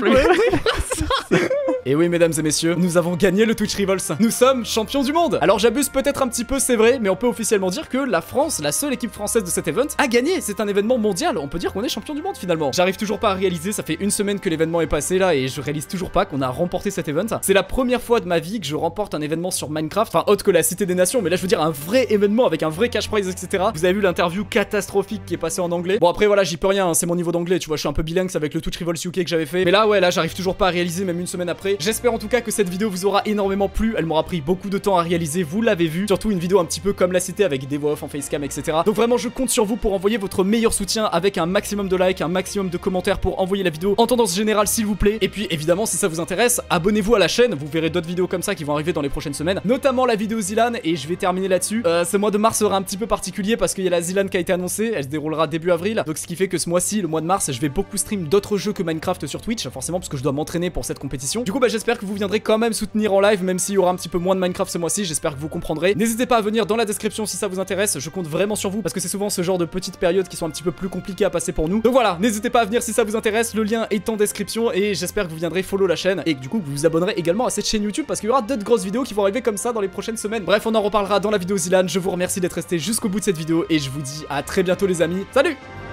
Et oui, mesdames et messieurs, nous avons gagné le Touch Rivals. Nous sommes champions du monde. Alors j'abuse peut-être un petit peu, c'est vrai, mais on peut officiellement dire que la France, la seule équipe française de cet event, a gagné. C'est un événement mondial. On peut dire qu'on est champion du monde finalement. J'arrive toujours pas à réaliser. Ça fait une semaine que l'événement est passé là et je réalise toujours pas qu'on a remporté cet event. C'est la première fois de ma vie que je remporte un événement sur Minecraft. Enfin, autre que la Cité des Nations, mais là je veux dire un vrai événement avec un vrai cash prize, et cetera. Vous avez vu l'interview catastrophique qui est passée en anglais. Bon après voilà, j'y peux rien. Hein, c'est mon niveau d'anglais. Tu vois, je suis un peu bilingue avec le Touch Rivals U K que j'avais fait. Mais là ouais, là j'arrive toujours pas à réaliser même une semaine après. J'espère en tout cas que cette vidéo vous aura énormément plu. Elle m'aura pris beaucoup de temps à réaliser. Vous l'avez vu. Surtout une vidéo un petit peu comme la Cité avec des voix off en facecam, et cetera. Donc vraiment, je compte sur vous pour envoyer votre meilleur soutien avec un maximum de likes, un maximum de commentaires pour envoyer la vidéo en tendance générale s'il vous plaît. Et puis évidemment, si ça vous intéresse, abonnez-vous à la chaîne. Vous verrez d'autres vidéos comme ça qui vont arriver dans les prochaines semaines, notamment la vidéo Zilan. Et je vais terminer là-dessus. Euh, ce mois de mars sera un petit peu particulier parce qu'il y a la Zilan qui a été annoncée. Elle se déroulera début avril. Donc ce qui fait que ce mois-ci, le mois de mars, je vais beaucoup stream d'autres jeux que Minecraft sur Twitch, forcément parce que je dois m'entraîner pour cette compétition. Du coup, bah j'espère que vous viendrez quand même soutenir en live, même s'il y aura un petit peu moins de Minecraft ce mois-ci. J'espère que vous comprendrez. N'hésitez pas à venir dans la description si ça vous intéresse. Je compte vraiment sur vous parce que c'est souvent ce genre de petites périodes qui sont un petit peu plus compliquées à passer pour nous. Donc voilà, n'hésitez pas à venir si ça vous intéresse. Le lien est en description et j'espère que vous viendrez follow la chaîne et que du coup vous vous abonnerez également à cette chaîne YouTube parce qu'il y aura d'autres grosses vidéos qui vont arriver comme ça dans les prochaines semaines. Bref, on en reparlera dans la vidéo Zilan. Je vous remercie d'être resté jusqu'au bout de cette vidéo et je vous dis à très bientôt les amis. Salut!